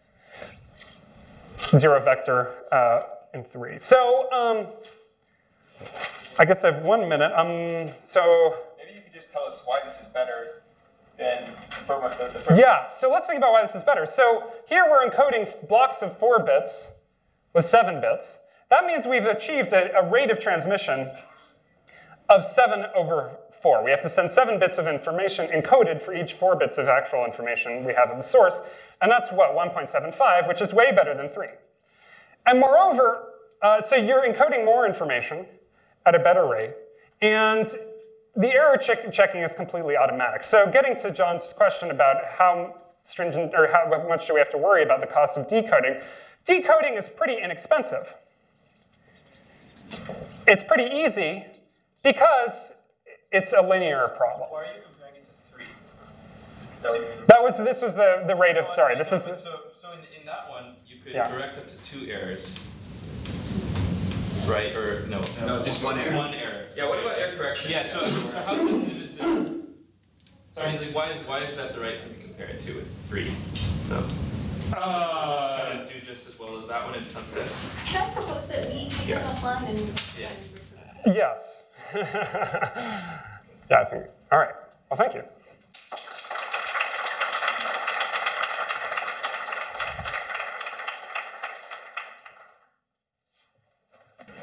0 vector in 3. So I guess I have 1 minute. So maybe you could just tell us why this is better than the first. Yeah, so let's think about why this is better. So here we're encoding blocks of 4 bits with 7 bits. That means we've achieved a rate of transmission of 7 over 4. We have to send 7 bits of information encoded for each 4 bits of actual information we have at the source. And that's what, 1.75, which is way better than 3. And moreover, so you're encoding more information at a better rate. And the error checking is completely automatic. So getting to John's question about how stringent, or how much do we have to worry about the cost of decoding, decoding is pretty inexpensive. It's pretty easy because it's a linear problem. Why are you comparing it to 3? This was the rate of, sorry, this is... So in that one, you could correct up to 2 errors. Right, or no, just 1 error. 1 error. Yeah, what about error correction? Yeah, so how sensitive is this? So I mean, like, why is that the right thing to compare it to with 3? So it's going to do just as well as that one in some sense. Can I propose that we take it offline and... Yeah. Yes. Yeah, I think, all right. Well, thank you.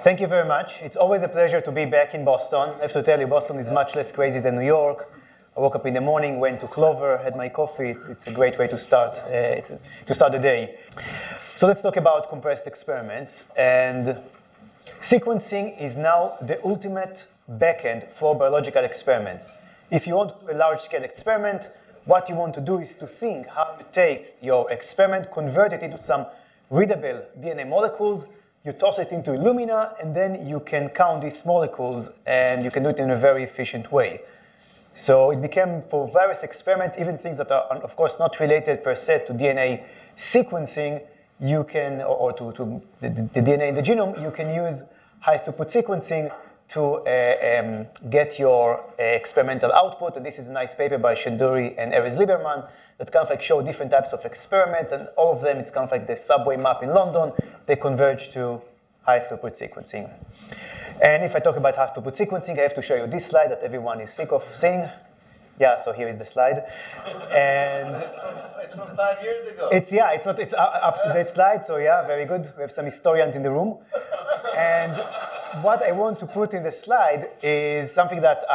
Thank you very much. It's always a pleasure to be back in Boston. I have to tell you, Boston is much less crazy than New York. I woke up in the morning, went to Clover, had my coffee. It's a great way to start the day. So let's talk about compressed experiments. And sequencing is now the ultimate backend for biological experiments. If you want a large-scale experiment, what you want to do is to think how to take your experiment, convert it into some readable DNA molecules, you toss it into Illumina, and then you can count these molecules, and you can do it in a very efficient way. So it became, for various experiments, even things that are, of course, not related per se to DNA sequencing, you can, or to the DNA in the genome, you can use high-throughput sequencing to get your experimental output. And this is a nice paper by Shenduri and Erez Lieberman that kind of like show different types of experiments, and all of them, it's kind of like the subway map in London. They converge to high-throughput sequencing. And if I talk about high-throughput sequencing, I have to show you this slide that everyone is sick of seeing. Yeah, so here is the slide. And it's from 5 years ago. It's up-to-date slide, so yeah, very good. We have some historians in the room. And what I want to put in the slide is something that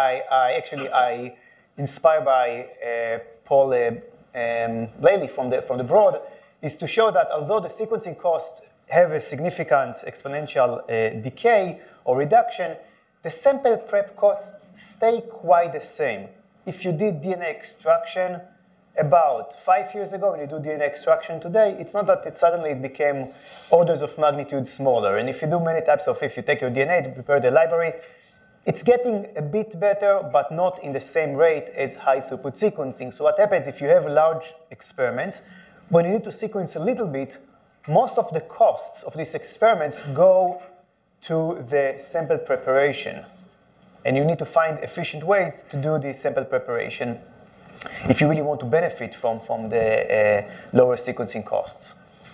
I inspired by Paul Laley from the Broad, is to show that although the sequencing costs have a significant exponential decay or reduction, the sample prep costs stay quite the same. If you did DNA extraction about 5 years ago, when you do DNA extraction today, it's not that suddenly it became orders of magnitude smaller. And if you do many types of, if you take your DNA to prepare the library, it's getting a bit better, but not in the same rate as high-throughput sequencing. So what happens if you have large experiments, when you need to sequence a little bit, most of the costs of these experiments go to the sample preparation. And you need to find efficient ways to do this sample preparation if you really want to benefit from the lower sequencing costs.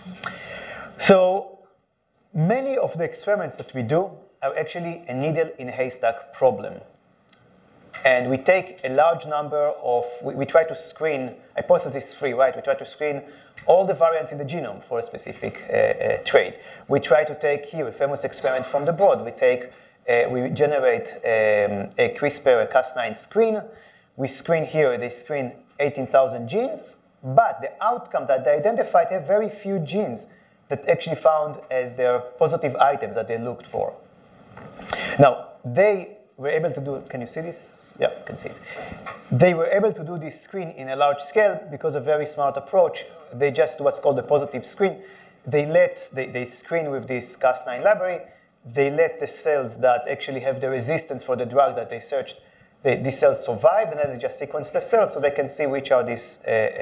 So many of the experiments that we do are actually a needle in a haystack problem. And we take a large number of, we try to screen, hypothesis-free, right? We try to screen all the variants in the genome for a specific trait. We try to take here a famous experiment from the Broad. We generate a CRISPR, a Cas9 screen. We screen here, they screen 18,000 genes, but the outcome that they identified have very few genes that actually found as their positive items that they looked for. Now, they were able to do, can you see this? Yeah, you can see it. They were able to do this screen in a large scale because of a very smart approach. They just do what's called a positive screen. They screen with this Cas9 library. They let the cells that actually have the resistance for the drug that they searched, these cells survive, and then they just sequence the cells so they can see which are these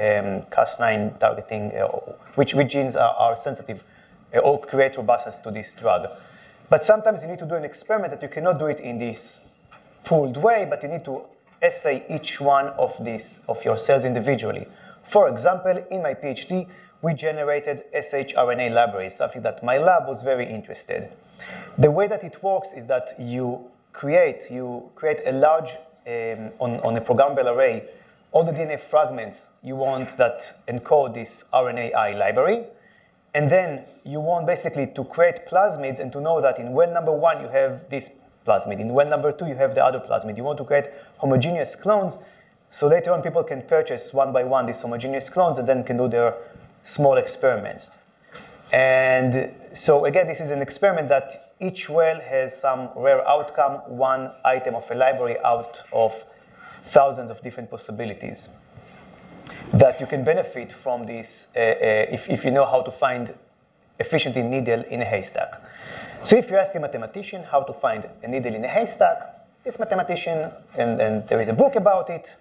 Cas9 targeting, which genes are sensitive or create robustness to this drug. But sometimes you need to do an experiment that you cannot do it in this pooled way, but you need to assay each one of your cells individually. For example, in my PhD, we generated shRNA libraries, something that my lab was very interested. The way that it works is that you create a large, on a programmable array, all the DNA fragments you want that encode this RNAi library. And then you want basically to create plasmids and to know that in well number 1 you have this plasmid, in well number 2 you have the other plasmid. You want to create homogeneous clones, so later on people can purchase one by one these homogeneous clones and then can do their small experiments. And so again, this is an experiment that each well has some rare outcome, one item of a library out of thousands of different possibilities that you can benefit from this if you know how to find efficiently needle in a haystack. So if you ask a mathematician how to find a needle in a haystack, this mathematician, and there is a book about it,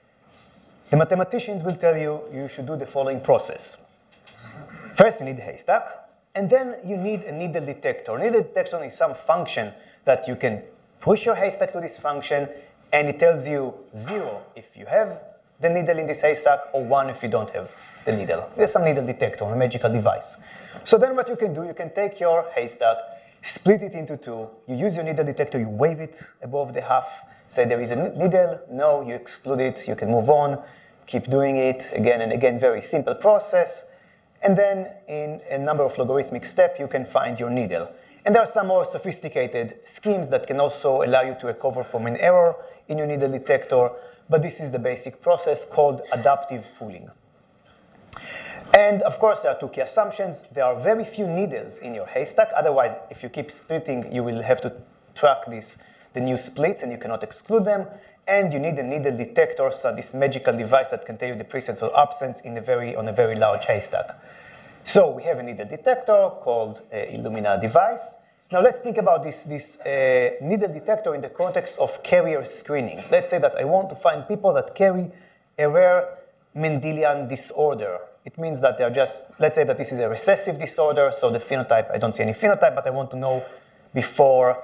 the mathematicians will tell you you should do the following process. First, you need a haystack, and then you need a needle detector. A needle detector is some function that you can push your haystack to this function, and it tells you 0 if you have the needle in this haystack, or 1 if you don't have the needle. There's some needle detector, a magical device. So then what you can do, you can take your haystack, split it into 2, you use your needle detector, you wave it above the half, say there is a needle, no, you exclude it, you can move on, keep doing it again and again, very simple process. And then in a number of logarithmic steps, you can find your needle. And there are some more sophisticated schemes that can also allow you to recover from an error in your needle detector, but this is the basic process called adaptive pooling. And of course, there are two key assumptions. There are very few needles in your haystack. Otherwise, if you keep splitting, you will have to track the new splits, and you cannot exclude them. And you need a needle detector, so this magical device that can tell you the presence or absence on a very large haystack. So we have a needle detector called Illumina device. Now let's think about this needle detector in the context of carrier screening. Let's say that I want to find people that carry a rare Mendelian disorder. It means that they're just, let's say that this is a recessive disorder, so the phenotype, I don't see any phenotype, but I want to know before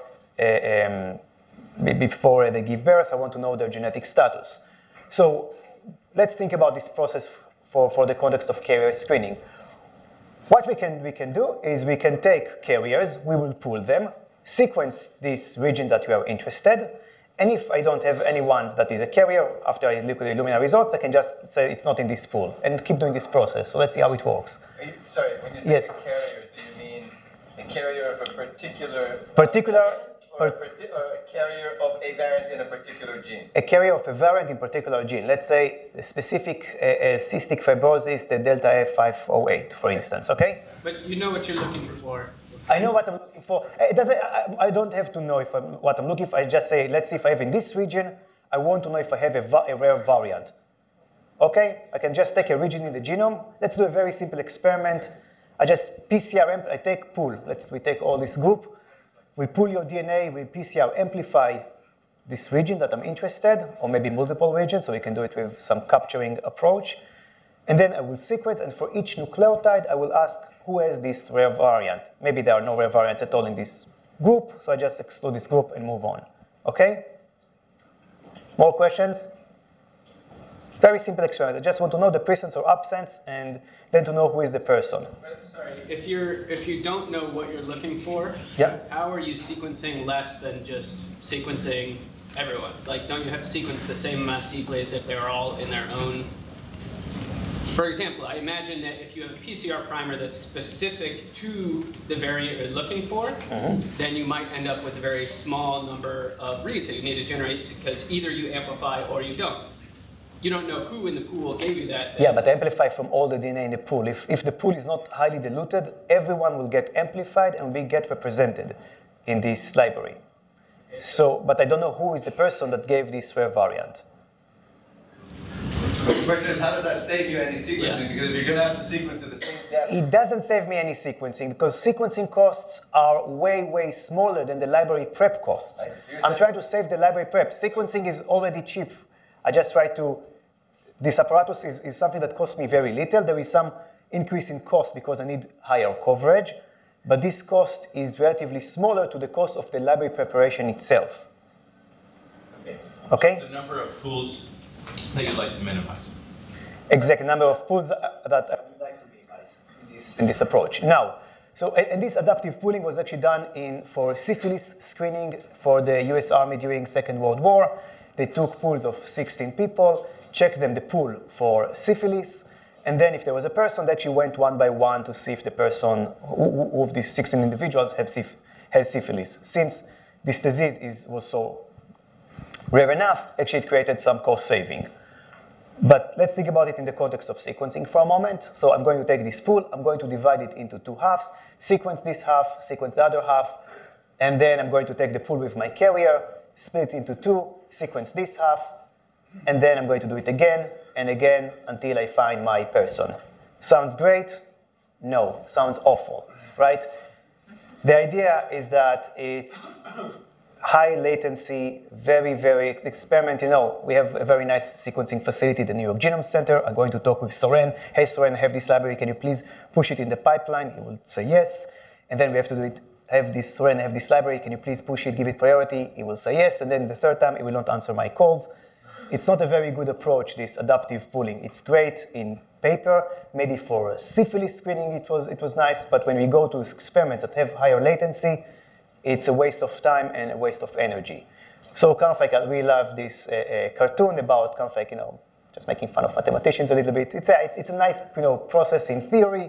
they give birth, I want to know their genetic status. So let's think about this process for the context of carrier screening. What we can do is we can take carriers, we will pool them, sequence this region that we are interested, and if I don't have anyone that is a carrier, after I look at the Illumina results, I can just say it's not in this pool, and keep doing this process. So let's see how it works. Sorry, when you say yes. Carriers, do you mean a carrier of a particular or a carrier of a variant in a particular gene? A carrier of a variant in a particular gene. Let's say a specific cystic fibrosis, the delta F508, for instance, okay? But you know what you're looking for. I know what I'm looking for. It doesn't, I don't have to know what I'm looking for. I just say, let's see if I have in this region, I want to know if I have a rare variant. Okay, I can just take a region in the genome. Let's do a very simple experiment. I just PCR, I take pool. We take all this group. We pull your DNA, we PCR amplify this region that I'm interested, or maybe multiple regions, so we can do it with some capturing approach. And then I will sequence, and for each nucleotide, I will ask who has this rare variant. Maybe there are no rare variants at all in this group, so I just exclude this group and move on. Okay? More questions? Very simple experiment. I just want to know the presence or absence, and then to know who is the person. Sorry, if you don't know what you're looking for, yeah. How are you sequencing less than just sequencing everyone? Like, don't you have to sequence the same amount deeply as if they were all in their own? For example, I imagine that if you have a PCR primer that's specific to the variant you're looking for, then you might end up with a very small number of reads that you need to generate, because either you amplify or you don't. You don't know who in the pool gave you that. Yeah, but amplify from all the DNA in the pool. If the pool is not highly diluted, everyone will get amplified and will get represented in this library. So, but I don't know who is the person that gave this rare variant. The question is, how does that save you any sequencing? Yeah. Because if you're going to have to sequence at the same depth. It doesn't save me any sequencing, because sequencing costs are way, way smaller than the library prep costs. Right. So I'm trying to save the library prep. Sequencing is already cheap. I just try to, this apparatus is something that costs me very little. There is some increase in cost because I need higher coverage, but this cost is relatively smaller to the cost of the library preparation itself. Okay? So the number of pools that you'd like to minimize. Exact number of pools that I would like to minimize in this approach. Now, and this adaptive pooling was actually done for syphilis screening for the US Army during Second World War. They took pools of 16 people, checked them the pool for syphilis, and then if there was a person, they actually went one by one to see if the person, who of these 16 individuals has syphilis. Since this disease was so rare enough, actually it created some cost saving. But let's think about it in the context of sequencing for a moment. So I'm going to take this pool, I'm going to divide it into two halves, sequence this half, sequence the other half, and then I'm going to take the pool with my carrier, split it into two, sequence this half, and then I'm going to do it again and again until I find my person. Sounds great? No, sounds awful, right? The idea is that it's high latency, very, very experiment. We have a very nice sequencing facility, the New York Genome Center. I'm going to talk with Soren. Hey, Soren, I have this library. Can you please push it in the pipeline? He will say yes. And then we have to do it. Soren, I have this library. Can you please push it, give it priority? He will say yes. And then the third time, he will not answer my calls. It's not a very good approach, this adaptive pooling. It's great in paper. Maybe for syphilis screening, it was nice. But when we go to experiments that have higher latency, it's a waste of time and a waste of energy. So kind of like I really love this cartoon about kind of like, just making fun of mathematicians a little bit. It's a nice process in theory,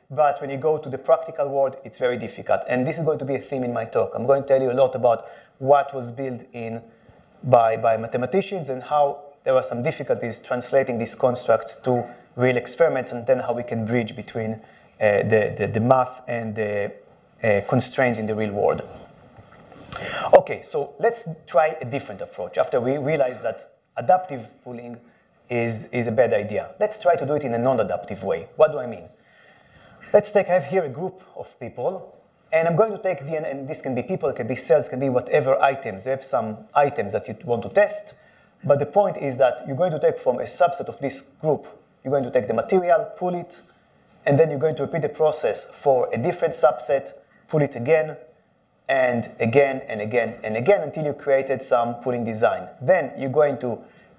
but when you go to the practical world, it's very difficult. And this is going to be a theme in my talk. I'm going to tell you a lot about what was built in by mathematicians and how there were some difficulties translating these constructs to real experiments, and then how we can bridge between the math and the constraints in the real world. Okay, so let's try a different approach. After we realize that adaptive pooling is a bad idea, let's try to do it in a non-adaptive way. What do I mean? Let's take, I have here a group of people, and I'm going to take DNA, and this can be people, it can be cells, it can be whatever items. You have some items that you want to test, but the point is that you're going to take from a subset of this group, you're going to take the material, pull it, and then you're going to repeat the process for a different subset, pull it again, and again, and again, and again, until you created some pooling design. Then you're going to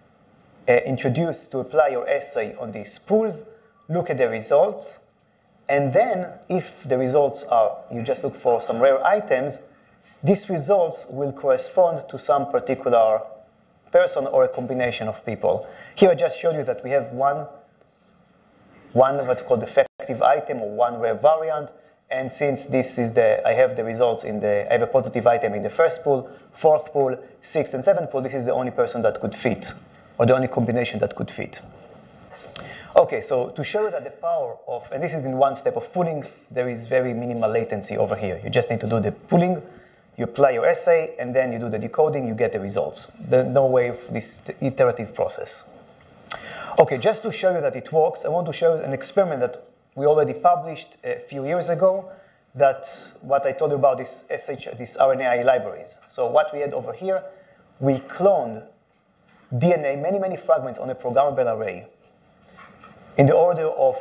apply your assay on these pools, look at the results, and then if the results are, you just look for some rare items, these results will correspond to some particular person or a combination of people. Here I just showed you that we have one what's called effective item, or one rare variant, and since this is I have the results I have a positive item in the first pool, fourth pool, sixth and seventh pool, this is the only person that could fit, or the only combination that could fit. Okay, so to show you that the power of, and this is in one step of pooling, there is very minimal latency over here. You just need to do the pooling, you apply your assay, and then you do the decoding, you get the results. There's no way of this iterative process. Okay, just to show you that it works, I want to show you an experiment that we already published a few years ago, that what I told you about these RNAi libraries. So what we had over here, we cloned DNA, many fragments on a programmable array in the order of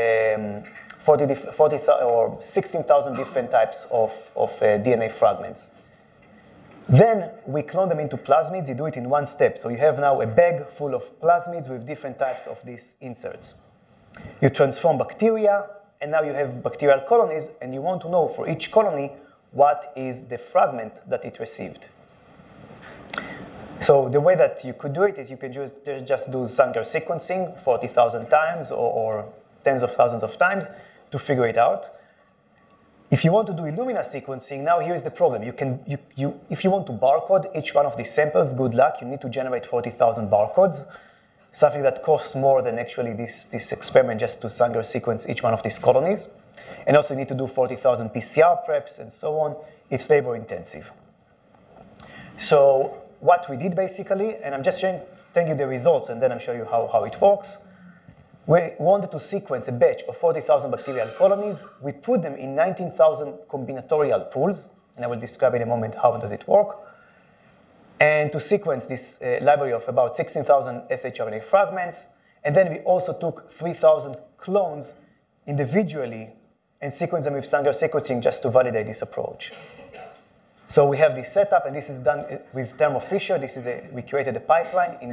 40,000 or 16,000 different types of DNA fragments. Then we clone them into plasmids. You do it in one step. So you have now a bag full of plasmids with different types of these inserts. You transform bacteria, and now you have bacterial colonies, and you want to know for each colony what is the fragment that it received. So the way that you could do it is you can just do Sanger sequencing 40,000 times or tens of thousands of times to figure it out. If you want to do Illumina sequencing, now here's the problem. If you want to barcode each one of these samples, good luck, you need to generate 40,000 barcodes, something that costs more than actually this experiment just to Sanger sequence each one of these colonies. And also you need to do 40,000 PCR preps and so on. It's labor intensive. So what we did basically, and I'm just telling you the results and then I'm showing you how it works. We wanted to sequence a batch of 40,000 bacterial colonies. We put them in 19,000 combinatorial pools, and I will describe in a moment how does it work. And to sequence this library of about 16,000 shRNA fragments, and then we also took 3,000 clones individually and sequenced them with Sanger sequencing just to validate this approach. So we have this setup, and this is done with Thermo Fisher. We created a pipeline in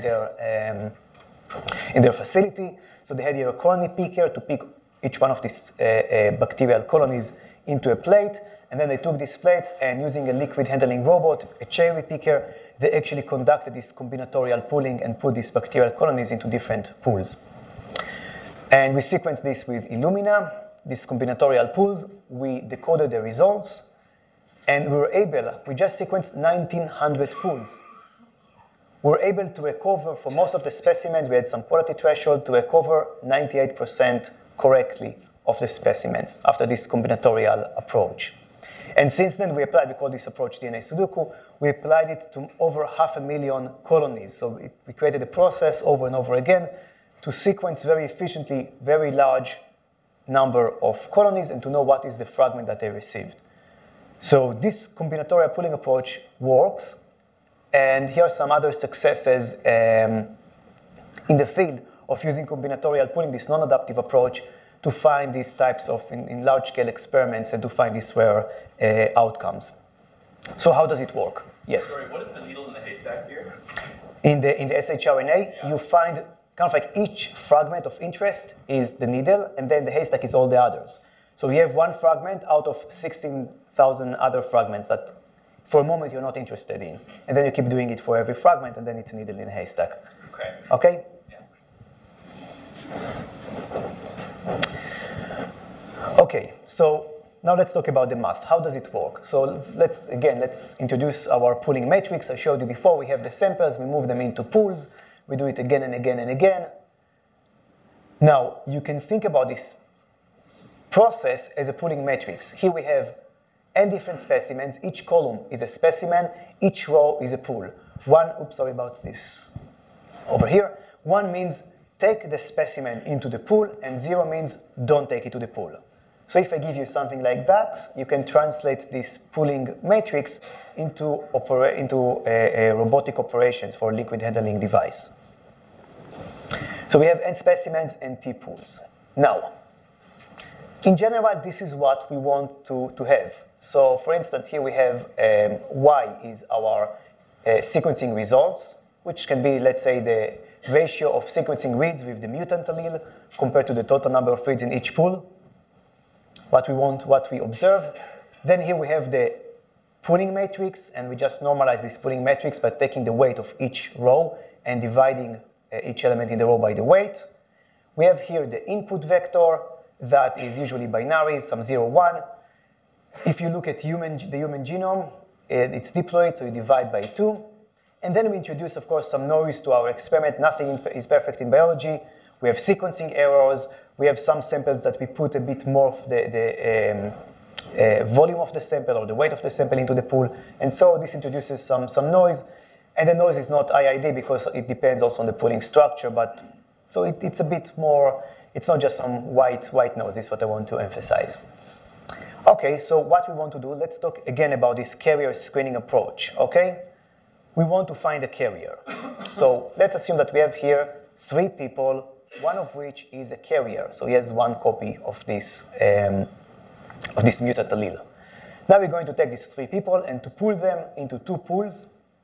their facility. So they had here a colony picker to pick each one of these bacterial colonies into a plate. And then they took these plates and using a liquid handling robot, a cherry picker, they actually conducted this combinatorial pooling and put these bacterial colonies into different pools. And we sequenced this with Illumina, these combinatorial pools. We decoded the results. And we just sequenced 1,900 pools. We were able to recover, for most of the specimens, we had some quality threshold, to recover 98% correctly of the specimens after this combinatorial approach. And since then, we call this approach DNA Sudoku, we applied it to over 500,000 colonies. So we created a process over and over again to sequence very efficiently very large number of colonies and to know what is the fragment that they received. So this combinatorial pooling approach works. And here are some other successes in the field of using combinatorial pooling, this non-adaptive approach, to find these types of, in large-scale experiments, and to find these rare outcomes. So how does it work? Yes? Sorry, what is the needle in the haystack here? In the shRNA, you find kind of like each fragment of interest is the needle, and then the haystack is all the others. So you have one fragment out of 16,000 other fragments that for a moment you're not interested in. And then you keep doing it for every fragment, and then it's a needle in a haystack. Okay. Okay? Yeah. Okay, so now let's talk about the math. How does it work? So let's introduce our pooling matrix. I showed you before, we have the samples, we move them into pools. We do it again and again and again. Now, you can think about this process as a pooling matrix. Here we have n different specimens. Each column is a specimen. Each row is a pool. Sorry about this over here. 1 means take the specimen into the pool, and 0 means don't take it to the pool. So if I give you something like that, you can translate this pooling matrix into robotic operations for liquid handling device. So we have n specimens and t pools. Now, in general, this is what we want to have. So for instance, here we have y is our sequencing results, which can be, let's say, the ratio of sequencing reads with the mutant allele compared to the total number of reads in each pool. What we observe. Then here we have the pooling matrix, and we just normalize this pooling matrix by taking the weight of each row and dividing each element in the row by the weight. We have here the input vector that is usually binary, some 0, 1. If you look at the human genome, it's diploid, so you divide by 2. And then we introduce, of course, some noise to our experiment. Nothing is perfect in biology. We have sequencing errors. We have some samples that we put a bit more of the volume of the sample or the weight of the sample into the pool. And so this introduces some noise. And the noise is not IID because it depends also on the pooling structure. But so it's a bit more, it's not just some white noise. This is what I want to emphasize. Okay, so what we want to do, let's talk again about this carrier screening approach, okay? We want to find a carrier. So let's assume that we have here 3 people, one of which is a carrier. So he has 1 copy of this mutant allele. Now we're going to take these 3 people and to pool them into 2 pools.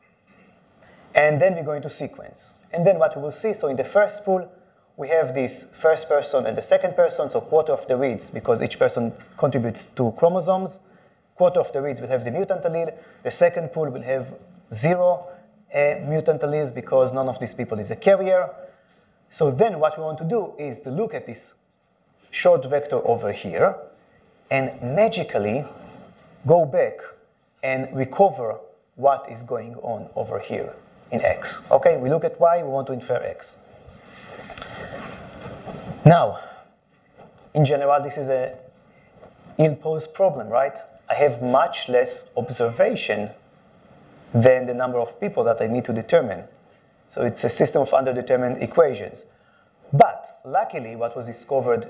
And then we're going to sequence. And then what we will see, so in the first pool, we have this first person and the second person, so quarter of the reads, because each person contributes 2 chromosomes. Quarter of the reads will have the mutant allele. The second pool will have 0 mutant alleles because none of these people is a carrier. So then what we want to do is to look at this short vector over here and magically go back and recover what is going on over here in X. Okay, we look at Y, we want to infer X. Now, in general, this is a ill-posed problem, right? I have much less observation than the number of people that I need to determine. So it's a system of underdetermined equations. But luckily, what was discovered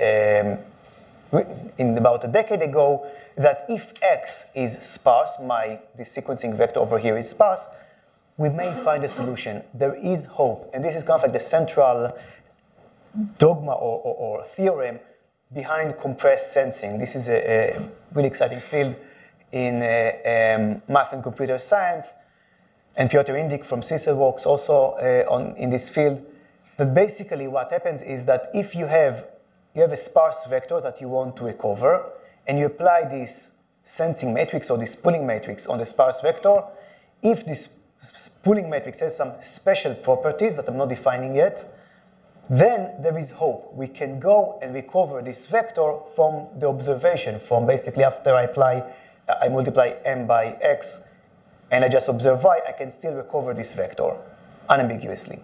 in about a decade ago, that if X is sparse, this sequencing vector over here is sparse, we may find a solution. There is hope. And this is kind of like the central dogma or theorem behind compressed sensing. This is a really exciting field in math and computer science. And Piotr Indyk from CSEL works also in this field. But basically what happens is that if you have a sparse vector that you want to recover, and you apply this sensing matrix or this pooling matrix on the sparse vector, if this pooling matrix has some special properties that I'm not defining yet, then there is hope. We can go and recover this vector from the observation, from basically after I multiply m by x, and I just observe y, I can still recover this vector unambiguously.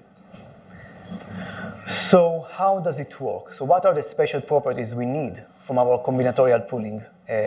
So how does it work? So what are the special properties we need from our combinatorial pooling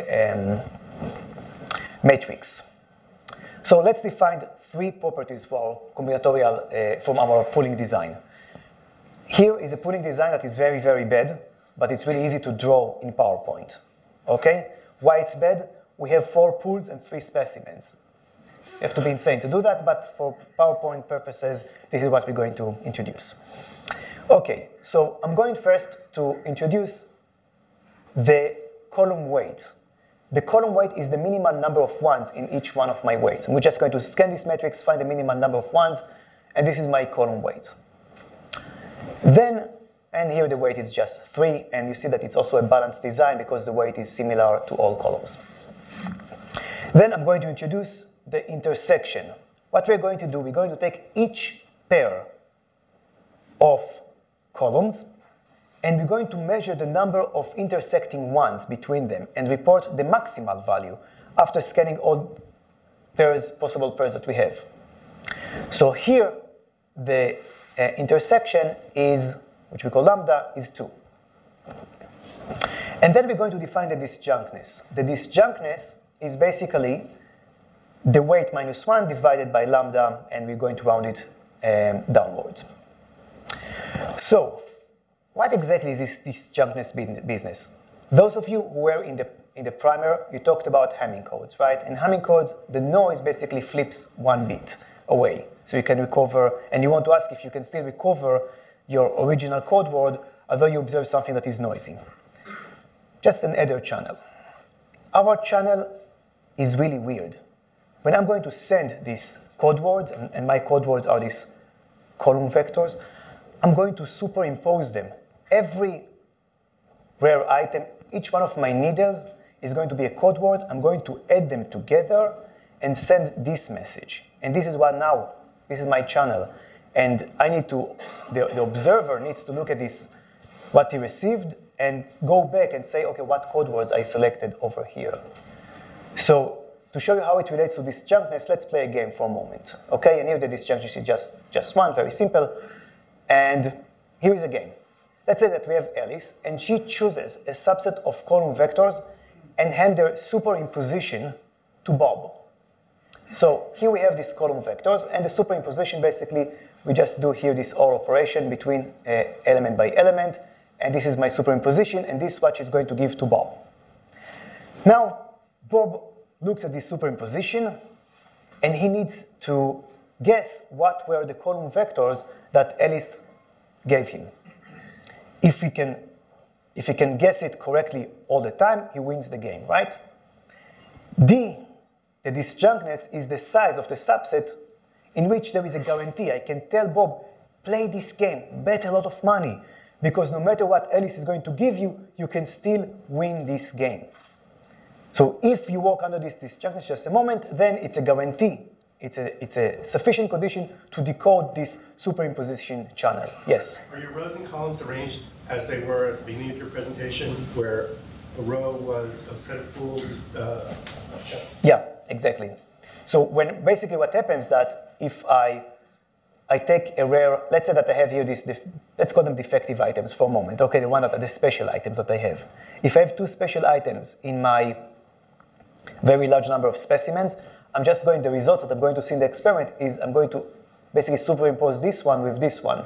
matrix? So let's define 3 properties for our combinatorial, from our pooling design. Here is a pooling design that is very, very bad, but it's really easy to draw in PowerPoint. Okay? Why it's bad? We have 4 pools and 3 specimens. You have to be insane to do that, but for PowerPoint purposes, this is what we're going to introduce. Okay, so I'm going first to introduce the column weight. The column weight is the minimal number of ones in each one of my weights. And we're just going to scan this matrix, find the minimal number of ones, and this is my column weight. Then, and here the weight is just 3, and you see that it's also a balanced design because the weight is similar to all columns. Then I'm going to introduce the intersection. What we're going to do, we're going to take each pair of columns and we're going to measure the number of intersecting ones between them and report the maximal value after scanning all possible pairs that we have. So here, the intersection is, which we call lambda, is 2. And then we're going to define the disjunctness. The disjunctness is basically the weight minus 1 divided by lambda, and we're going to round it downwards. So, what exactly is this disjunctness business? Those of you who were in the primer, you talked about Hamming codes, right? In Hamming codes, the noise basically flips 1 bit away. So you can recover, and you want to ask if you can still recover your original code word, although you observe something that is noisy. Just an header channel. Our channel is really weird. When I'm going to send these code words, and my code words are these column vectors, I'm going to superimpose them. Every rare item, each one of my needles is going to be a code word. I'm going to add them together and send this message. And this is what now, this is my channel. And I need to, the observer needs to look at this, what he received, and go back and say, okay, what code words I selected over here. So to show you how it relates to disjunctness, let's play a game for a moment. Okay, and here the disjunctness is just one, very simple. And here is a game. Let's say that we have Alice, and she chooses a subset of column vectors and hand their superimposition to Bob. So here we have these column vectors, and the superimposition, basically, we just do here this OR operation between element by element, and this is my superimposition, and this is what she's going to give to Bob. Now, Bob looks at this superimposition, and he needs to guess what were the column vectors that Alice gave him. If he can guess it correctly all the time, he wins the game, right? D, the disjunctness, is the size of the subset in which there is a guarantee. I can tell Bob, play this game, bet a lot of money, because no matter what Alice is going to give you, you can still win this game. So if you work under this disjunctness just a moment, then it's a guarantee. It's a sufficient condition to decode this superimposition channel. Yes? Are your rows and columns arranged as they were at the beginning of your presentation, where a row was a set of pooled? Yeah, exactly. So when basically what happens that if I take a rare, let's say that I have here this, let's call them defective items for a moment. Okay, the one that are the special items that I have. If I have 2 special items in my very large number of specimens, I'm just going, the results that I'm going to see in the experiment is I'm going to basically superimpose this one with this one.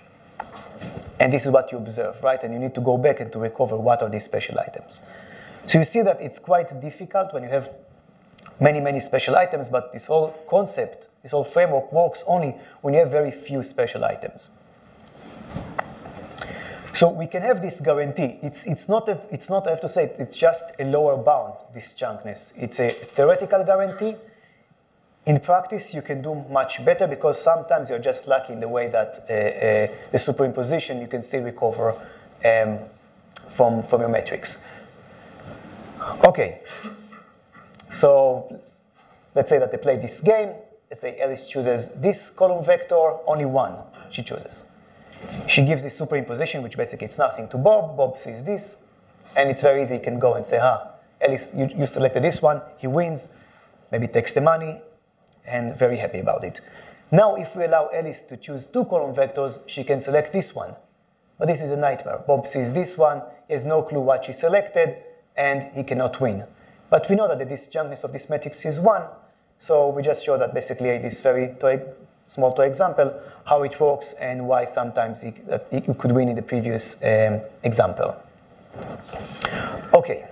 And this is what you observe, right? And you need to go back and to recover what are these special items. So you see that it's quite difficult when you have many, many special items, but this whole concept, this whole framework works only when you have very few special items. So we can have this guarantee. It's not, I have to say, it's just a lower bound, disjunctness. It's a theoretical guarantee. In practice, you can do much better because sometimes you're just lucky in the way that the superimposition, you can still recover from your metrics. Okay, so let's say that they play this game. Let's say Alice chooses this column vector, only one she chooses. She gives this superimposition, which basically it's nothing, to Bob. Bob sees this, and it's very easy. He can go and say, Alice, you selected this one. He wins, maybe takes the money, and very happy about it. Now, if we allow Alice to choose 2 column vectors, she can select this one. But this is a nightmare. Bob sees this one, he has no clue what she selected, and he cannot win. But we know that the disjunctness of this matrix is 1, so we just show that basically this very small toy example, how it works and why sometimes you could win in the previous example. Okay.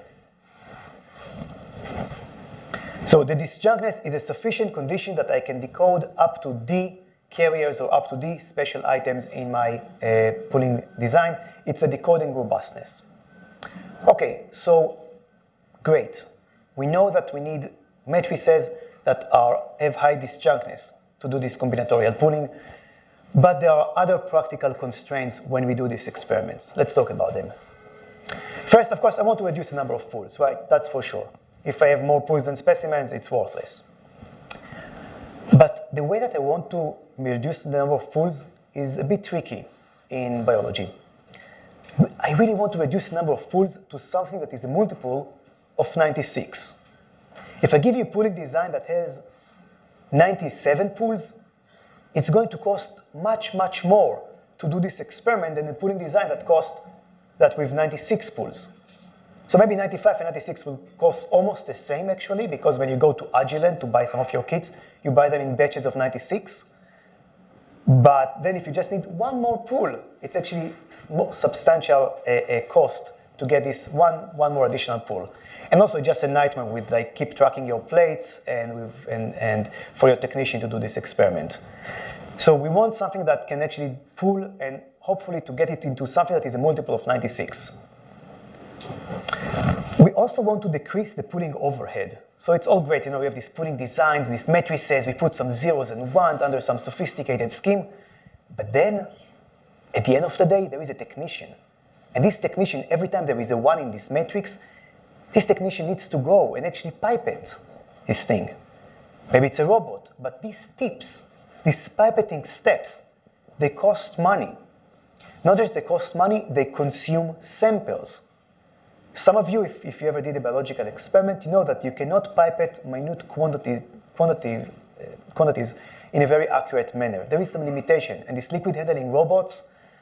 So the disjunctness is a sufficient condition that I can decode up to D carriers or up to D special items in my pooling design. It's a decoding robustness. Okay, so great. We know that we need matrices that have high disjunctness to do this combinatorial pooling, but there are other practical constraints when we do these experiments. Let's talk about them. First, of course, I want to reduce the number of pools, right? That's for sure. If I have more pools than specimens, it's worthless. But the way that I want to reduce the number of pools is a bit tricky in biology. I really want to reduce the number of pools to something that is a multiple of 96. If I give you a pooling design that has 97 pools, it's going to cost much, much more to do this experiment than a pooling design that with 96 pools. So maybe 95 and 96 will cost almost the same, actually, because when you go to Agilent to buy some of your kits, you buy them in batches of 96. But then if you just need one more pool, it's actually more substantial cost to get this one more additional pool. And also just a nightmare with like keep tracking your plates and for your technician to do this experiment. So we want something that can actually pool and hopefully to get it into something that is a multiple of 96. We also want to decrease the pooling overhead. So it's all great, we have these pooling designs, these matrices, we put some zeros and ones under some sophisticated scheme. But then, at the end of the day, there is a technician. And this technician, every time there is a 1 in this matrix, this technician needs to go and actually pipette this thing. Maybe it's a robot, but these tips, these pipetting steps, they cost money. Not just they cost money, they consume samples. Some of you, if you ever did a biological experiment, you know that you cannot pipette minute quantities in a very accurate manner. There is some limitation. And these liquid handling robots,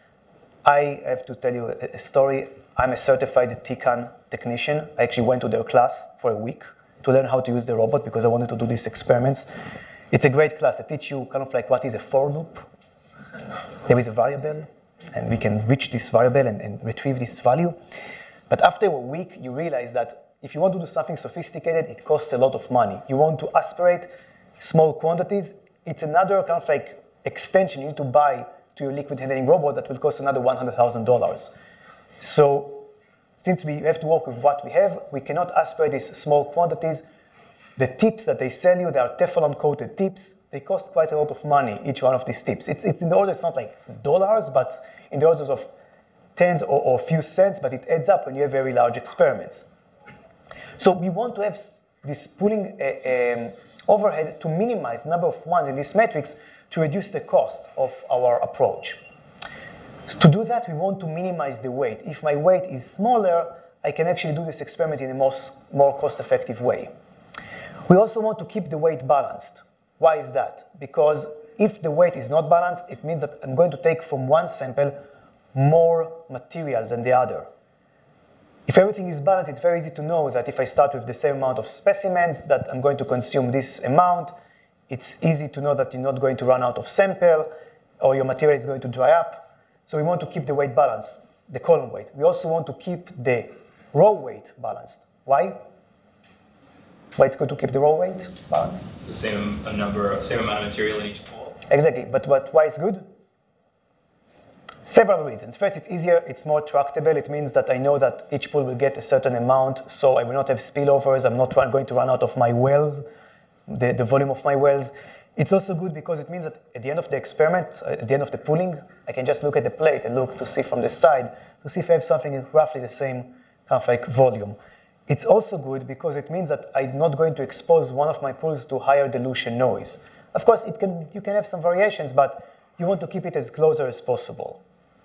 I have to tell you a story. I'm a certified TCAN technician. I actually went to their class for a week to learn how to use the robot because I wanted to do these experiments. It's a great class. They teach you kind of like what is a for loop. There is a variable, and we can reach this variable and retrieve this value. But after a week, you realize that if you want to do something sophisticated, it costs a lot of money. You want to aspirate small quantities. It's another kind of like extension you need to buy to your liquid handling robot that will cost another $100,000. So since we have to work with what we have, we cannot aspirate these small quantities. The tips that they sell you, they are Teflon-coated tips. They cost quite a lot of money, each one of these tips. It's in the order, it's not like dollars, but in the orders of tens or few cents, but it adds up when you have very large experiments. So we want to have this pooling overhead to minimize the number of ones in this matrix to reduce the cost of our approach. So to do that, we want to minimize the weight. If my weight is smaller, I can actually do this experiment in a more cost-effective way. We also want to keep the weight balanced. Why is that? Because if the weight is not balanced, it means that I'm going to take from one sample more material than the other. If everything is balanced, it's very easy to know that if I start with the same amount of specimens, that I'm going to consume this amount. It's easy to know that you're not going to run out of sample, or your material is going to dry up. So we want to keep the weight balanced, the column weight. We also want to keep the raw weight balanced. Why? Why it's good to keep the raw weight balanced? The same amount of material in each pool. Exactly, but why it's good? Several reasons. First, it's easier, it's more tractable. It means that I know that each pool will get a certain amount, so I will not have spillovers. I'm not going to run out of my wells, the volume of my wells. It's also good because it means that at the end of the experiment, at the end of the pooling, I can just look at the plate and look to see from the side, to see if I have something in roughly the same kind of like volume. It's also good because it means that I'm not going to expose one of my pools to higher dilution noise. Of course, you can have some variations, but you want to keep it as closer as possible.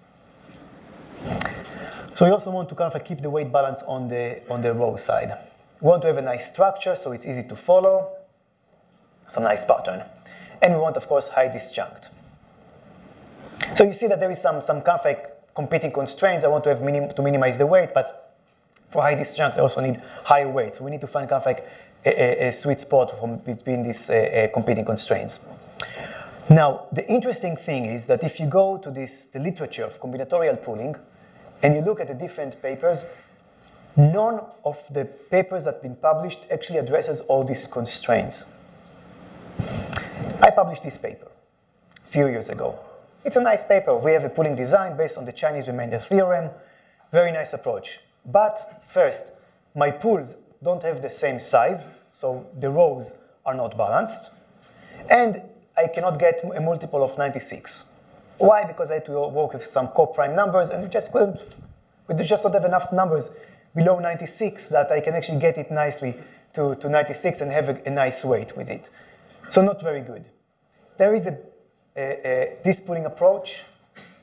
So we also want to kind of like keep the weight balance on the row side. We want to have a nice structure so it's easy to follow, some nice pattern. And we want, of course, high disjunct. So you see that there is some kind of like competing constraints. I want to have to minimize the weight, but for high disjunct, I also need high weight. So we need to find kind of like a sweet spot between these competing constraints. Now, the interesting thing is that if you go to the literature of combinatorial pooling, and you look at the different papers, none of the papers that have been published actually addresses all these constraints. I published this paper a few years ago. It's a nice paper. We have a pooling design based on the Chinese remainder theorem. Very nice approach. But first, my pools don't have the same size, so the rows are not balanced. And I cannot get a multiple of 96. Why? Because I had to work with some co-prime numbers, and we just don't have enough numbers below 96 that I can actually get it nicely to 96 and have a nice weight with it. So not very good. There is this pooling approach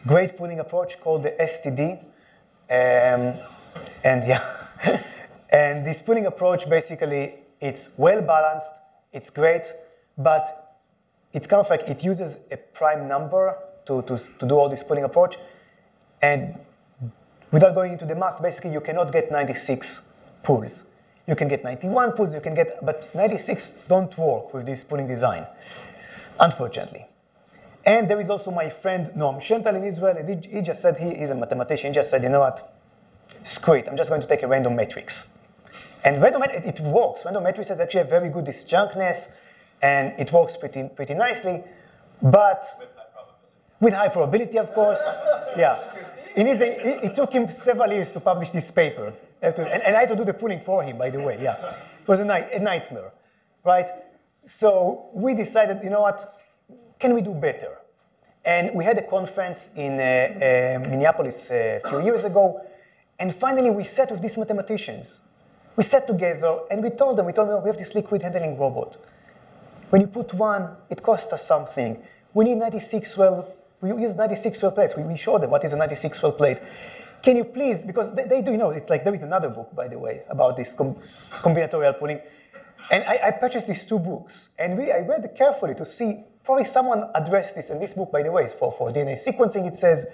great pooling approach called the STD. And yeah, and this pooling approach basically, it's well balanced, it's great, but it's kind of like it uses a prime number to do all this pooling approach. And without going into the math, basically you cannot get 96 pools. You can get 91 pools, you can get, but 96 don't work with this pooling design, unfortunately. And there is also my friend Noam Shental in Israel, and he just said, he's a mathematician, he just said, you know what, screw it, I'm just going to take a random matrix. And random it works. Random matrix has actually a very good disjunctness, and it works pretty nicely, but with high probability, of course. Yeah. It took him several years to publish this paper. And I had to do the pooling for him, by the way, yeah. It was a nightmare, right? So we decided, you know what, can we do better? And we had a conference in Minneapolis a few years ago, and finally we sat with these mathematicians. We sat together and we told them, we have this liquid handling robot. When you put one, it costs us something. We need 96 we use 96 well plates. We show them what is a 96 well plate. Can you please, because they do, you know, it's like there is another book, by the way, about this combinatorial pooling. And I purchased these 2 books, and I read it carefully to see, probably someone addressed this, and this book, by the way, is for DNA sequencing. It says,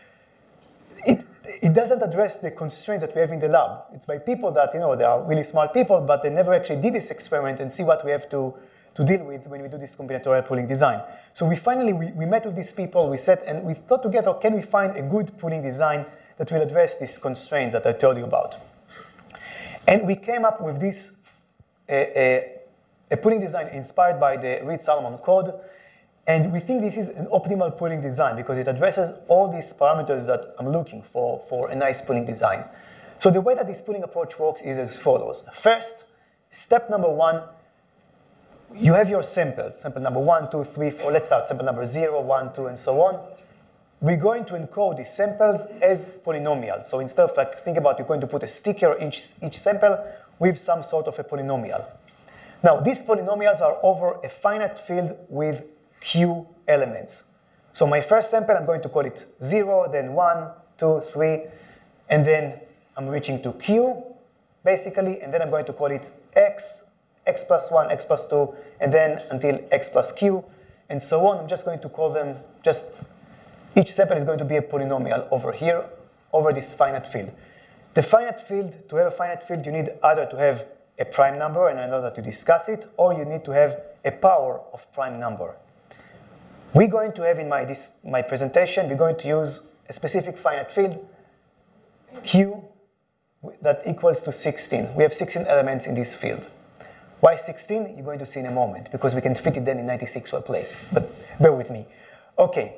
it doesn't address the constraints that we have in the lab. It's by people that, you know, they are really smart people, but they never actually did this experiment and see what we have to deal with when we do this combinatorial pooling design. So we finally met with these people, we sat and we thought together, can we find a good pooling design that will address these constraints that I told you about? And we came up with this, a pooling design inspired by the Reed-Solomon code. And we think this is an optimal pooling design because it addresses all these parameters that I'm looking for a nice pooling design. So the way that this pooling approach works is as follows. First, step number 1, you have your samples, sample number 1, 2, 3, 4, let's start sample number 0, 1, 2, and so on. We're going to encode these samples as polynomials. So instead of like, think about you're going to put a sticker in each sample with some sort of a polynomial. Now, these polynomials are over a finite field with Q elements. So my first sample, I'm going to call it 0, then 1, 2, 3, and then I'm reaching to Q, basically, and then I'm going to call it X, X plus 1, X plus 2, and then until X plus Q, and so on. I'm just going to call them, each sample is going to be a polynomial over here, over this finite field. The finite field, to have a finite field, you need either to have a prime number, and I know that you discuss it, or you need to have a power of prime number. We're going to have in my presentation, we're going to use a specific finite field, Q, that equals to 16. We have 16 elements in this field. Why 16? You're going to see in a moment, because we can fit it then in 96 well plate, but bear with me. Okay.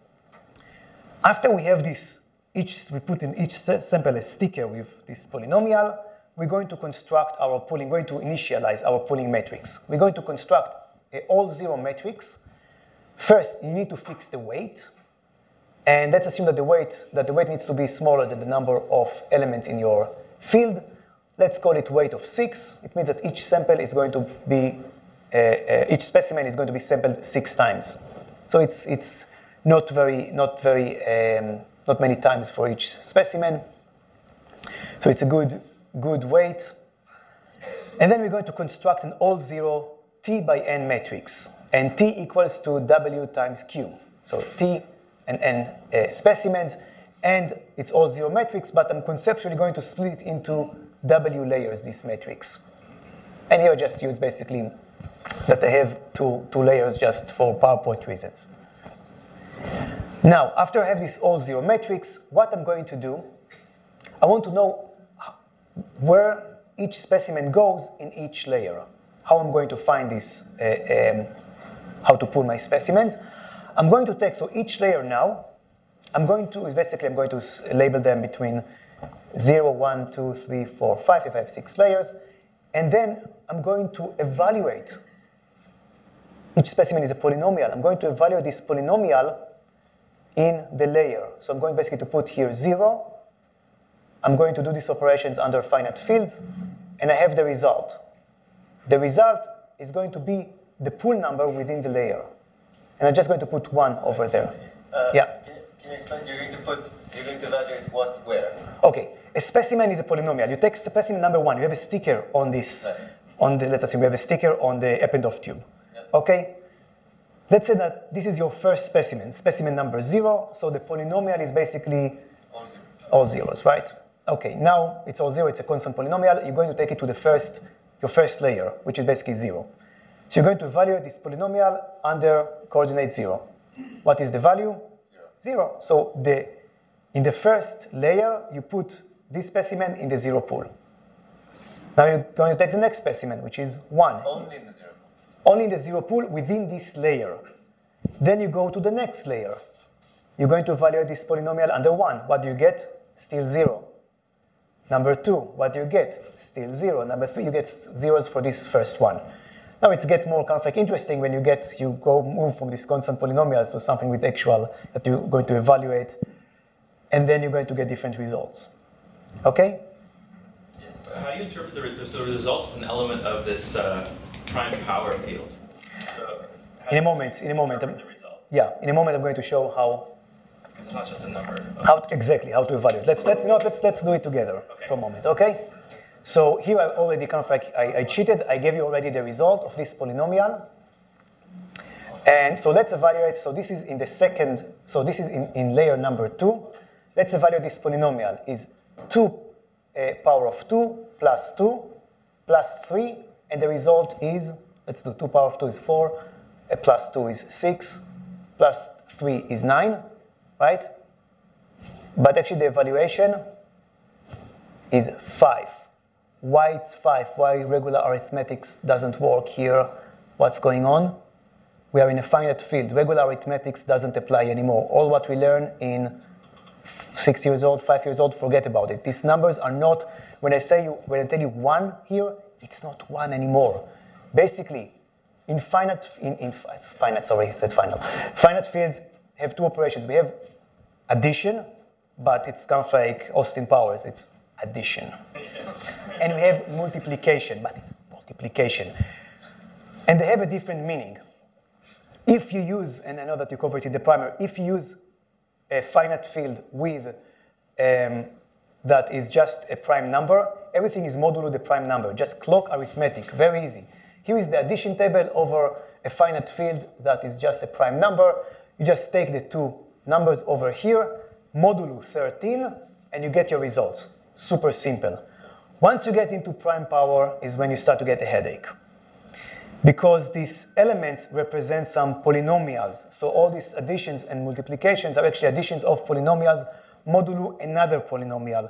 After we have this, we put in each sample a sticker with this polynomial, we're going to construct our pooling, we're going to initialize our pooling matrix. We're going to construct an all-zero matrix. First, you need to fix the weight, and let's assume that the weight needs to be smaller than the number of elements in your field. Let's call it weight of 6. It means that each sample is going to be, each specimen is going to be sampled 6 times. So it's not many times for each specimen. So it's a good weight. And then we're going to construct an all-zero T by N matrix. And T equals to W times Q. So T and N specimens. And it's all-zero matrix, but I'm conceptually going to split it into W layers, this matrix. And here I just use basically that I have two layers just for PowerPoint reasons. Now, after I have this all-zero matrix, what I'm going to do, I want to know where each specimen goes in each layer. How I'm going to find this, how to pool my specimens. I'm going to take, so each layer now, I'm going to label them between 0, 1, 2, 3, 4, 5, if I have 6 layers. And then I'm going to evaluate. Each specimen is a polynomial. I'm going to evaluate this polynomial in the layer. So I'm going basically to put here 0. I'm going to do these operations under finite fields, and I have the result. The result is going to be the pool number within the layer. And I'm just going to put 1 over there. Yeah. Can Can you explain? You're going to evaluate what, where? Okay, a specimen is a polynomial. You take specimen number 1. You have a sticker on this, let's assume we have a sticker on the Eppendorf tube. Yep. Okay? Let's say that this is your first specimen, specimen number 0. So the polynomial is basically all zeros, right? Okay, now it's all 0. It's a constant polynomial. You're going to take it to your first layer, which is basically 0. So you're going to evaluate this polynomial under coordinate 0. What is the value? 0. So in the first layer, you put this specimen in the 0 pool. Now you're going to take the next specimen, which is 1. Only in the 0 pool. Only in the 0 pool within this layer. Then you go to the next layer. You're going to evaluate this polynomial under 1. What do you get? Still 0. Number 2, what do you get? Still 0. Number 3, you get zeros for this first one. Now it gets more kind of like interesting when you move from these constant polynomials to something with actual that you're going to evaluate, and then you're going to get different results. Okay? How do you interpret the results as an element of this prime power field? So in a moment. The result? Yeah, in a moment I'm going to show how. Because it's not just a number. How to evaluate. Let's do it together for a moment, okay? So here I already kind of like, I cheated. I gave you already the result of this polynomial. And so let's evaluate. So this is in the second, so this is in layer number 2. Let's evaluate this polynomial is 2 power of 2 plus 2 plus 3. And the result is, let's do 2 power of 2 is 4, plus 2 is 6, plus 3 is 9, right? But actually the evaluation is 5. Why it's 5? Why regular arithmetics doesn't work here? What's going on? We are in a finite field. Regular arithmetics doesn't apply anymore. All what we learn in 6 years old, 5 years old, forget about it. These numbers are not, when I tell you 1 here, it's not 1 anymore. Basically, finite fields have 2 operations. We have addition, but it's kind of like Austin Powers. It's addition. And we have multiplication, but it's multiplication. And they have a different meaning. If you use, and I know that you covered it in the primer, if you use a finite field with that is just a prime number, everything is modulo the prime number. Just clock arithmetic, very easy. Here is the addition table over a finite field that is just a prime number. You just take the 2 numbers over here, modulo 13, and you get your results. Super simple. Once you get into prime power is when you start to get a headache. Because these elements represent some polynomials. So all these additions and multiplications are actually additions of polynomials modulo another polynomial.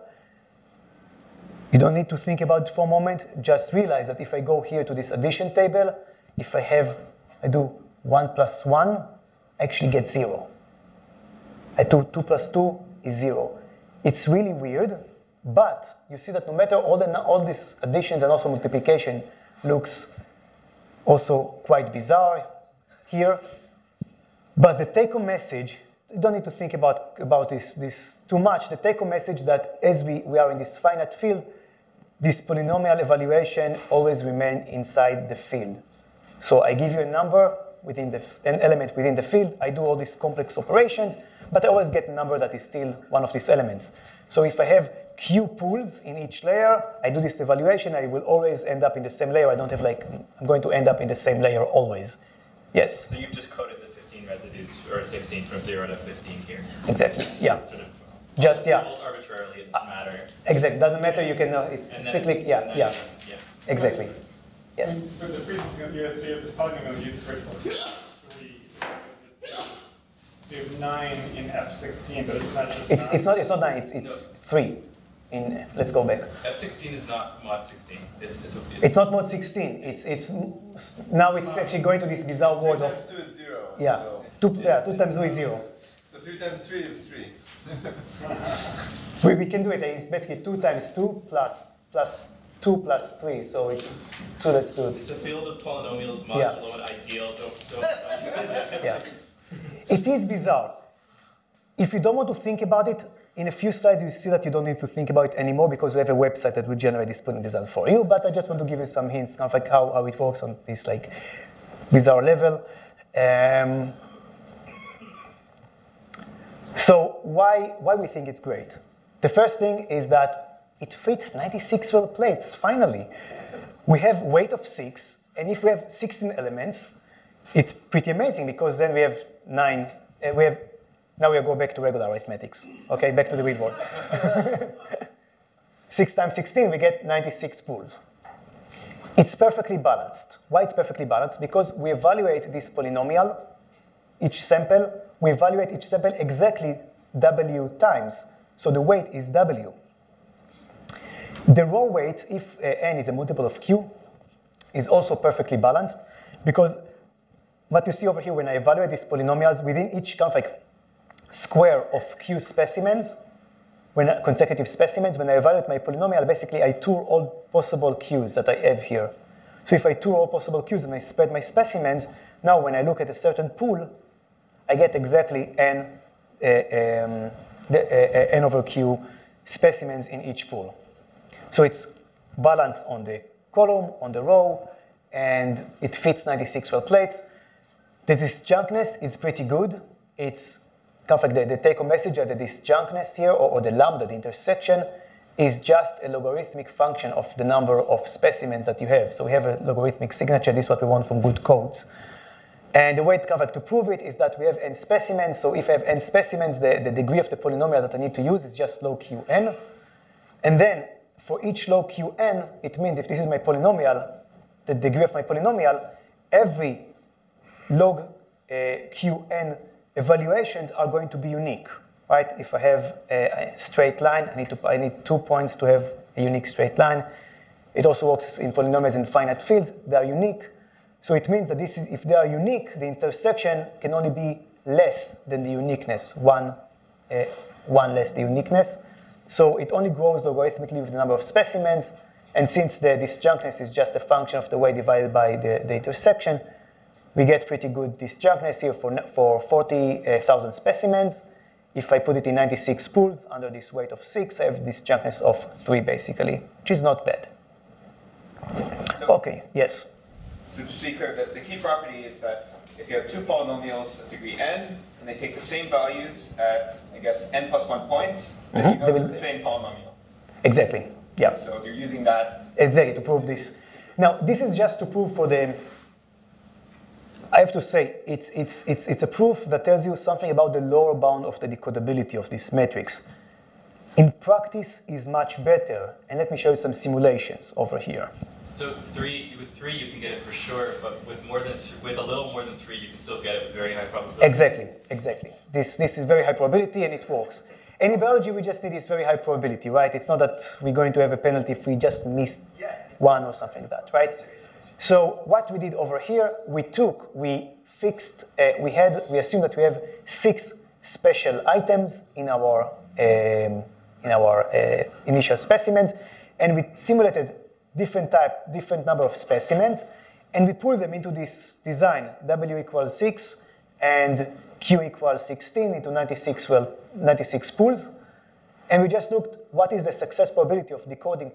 You don't need to think about it for a moment. Just realize that if I go here to this addition table, if I do 1 plus 1, I actually get 0. I do 2 plus 2 is 0. It's really weird, but you see that no matter all these additions and also multiplication looks also quite bizarre here. But the take-home message, you don't need to think about this too much. The take-home message that as we are in this finite field, this polynomial evaluation always remains inside the field. So I give you a number within an element within the field. I do all these complex operations, but I always get a number that is still one of these elements. So if I have Q pools in each layer, I do this evaluation, I will always end up in the same layer. I don't have I'm going to end up in the same layer always. Yes? So you've just coded the 15 residues, or 16 from 0 to 15 here. Exactly, yeah. Sort of just, yeah. Almost arbitrarily, it doesn't matter. Exactly, doesn't matter, you can, it's cyclic, yeah. Exactly, yes. With the previous, you had this polynomial use critical. So you have 9 in F16, but it's not just It's not 9, it's 3. Let's go back. F16 is not mod 16. It's not mod 16. Now it's actually going to this bizarre world of 3 times 2 is 0. Yeah. So 2 times 2 is 0. So 3 times 3 is 3. We can do it. It's basically 2 times 2 plus 2 plus 3. So it's 2. Let's do it. It's a field of polynomials, modulo, and ideal. Yeah. It is bizarre. If you don't want to think about it, in a few slides you see that you don't need to think about it anymore because we have a website that will generate this polynomial design for you. But I just want to give you some hints, kind of like how it works on this bizarre level. So why we think it's great? The first thing is that it fits 96 well plates, finally. We have weight of 6, and if we have 16 elements, it's pretty amazing because then we have 9, now we go back to regular arithmetics, okay, back to the real world. 6 times 16, we get 96 pools. It's perfectly balanced. Why it's perfectly balanced? Because we evaluate this polynomial, each sample, we evaluate each sample exactly W times. So the weight is W. The raw weight, if N is a multiple of Q, is also perfectly balanced because what you see over here when I evaluate these polynomials within each kind of like square of Q specimens, consecutive specimens, when I evaluate my polynomial, basically I tour all possible Qs that I have here. So if I tour all possible Qs and I spread my specimens, now when I look at a certain pool, I get exactly N over Q specimens in each pool. So it's balanced on the column, on the row, and it fits 96 well plates. The disjunctness is pretty good. It's kind of like the take-home message that the disjunctness here, or the lambda, the intersection, is just a logarithmic function of the number of specimens that you have. So we have a logarithmic signature. This is what we want from good codes. And the way kind of like to prove it is that we have n specimens. So if I have n specimens, the degree of the polynomial that I need to use is just log Qn. And then for each log Qn, it means if this is my polynomial, the degree of my polynomial, every log Qn evaluations are going to be unique, right? If I have a straight line, I need 2 points to have a unique straight line. It also works in polynomials in finite fields. They are unique. So it means that if they are unique, the intersection can only be less than the uniqueness, one less the uniqueness. So it only grows logarithmically with the number of specimens. And since the disjunctness is just a function of the weight divided by the intersection, we get pretty good disjunctness here for 40,000 specimens. If I put it in 96 pools under this weight of 6, I have disjunctness of 3 basically, which is not bad. So, okay, yes. So just to be clear, the key property is that if you have two polynomials of degree n, and they take the same values at, I guess, n plus 1 points, then you know they're the same polynomial. Exactly, yeah. So you're using that. Exactly, to prove this. Now, this is just to prove for the, I have to say, it's a proof that tells you something about the lower bound of the decodability of this matrix. In practice is much better, and let me show you some simulations over here. So with 3 you can get it for sure, but with a little more than 3 you can still get it with very high probability. Exactly. This is very high probability and it works. And in biology we just need this very high probability, right? It's not that we're going to have a penalty if we just miss one or something like that, right? So what we did over here, we assumed that we have 6 special items in our initial specimens, and we simulated different number of specimens, and we pull them into this design, W equals 6 and Q equals 16 into 96 pools, and we just looked what is the success probability of decoding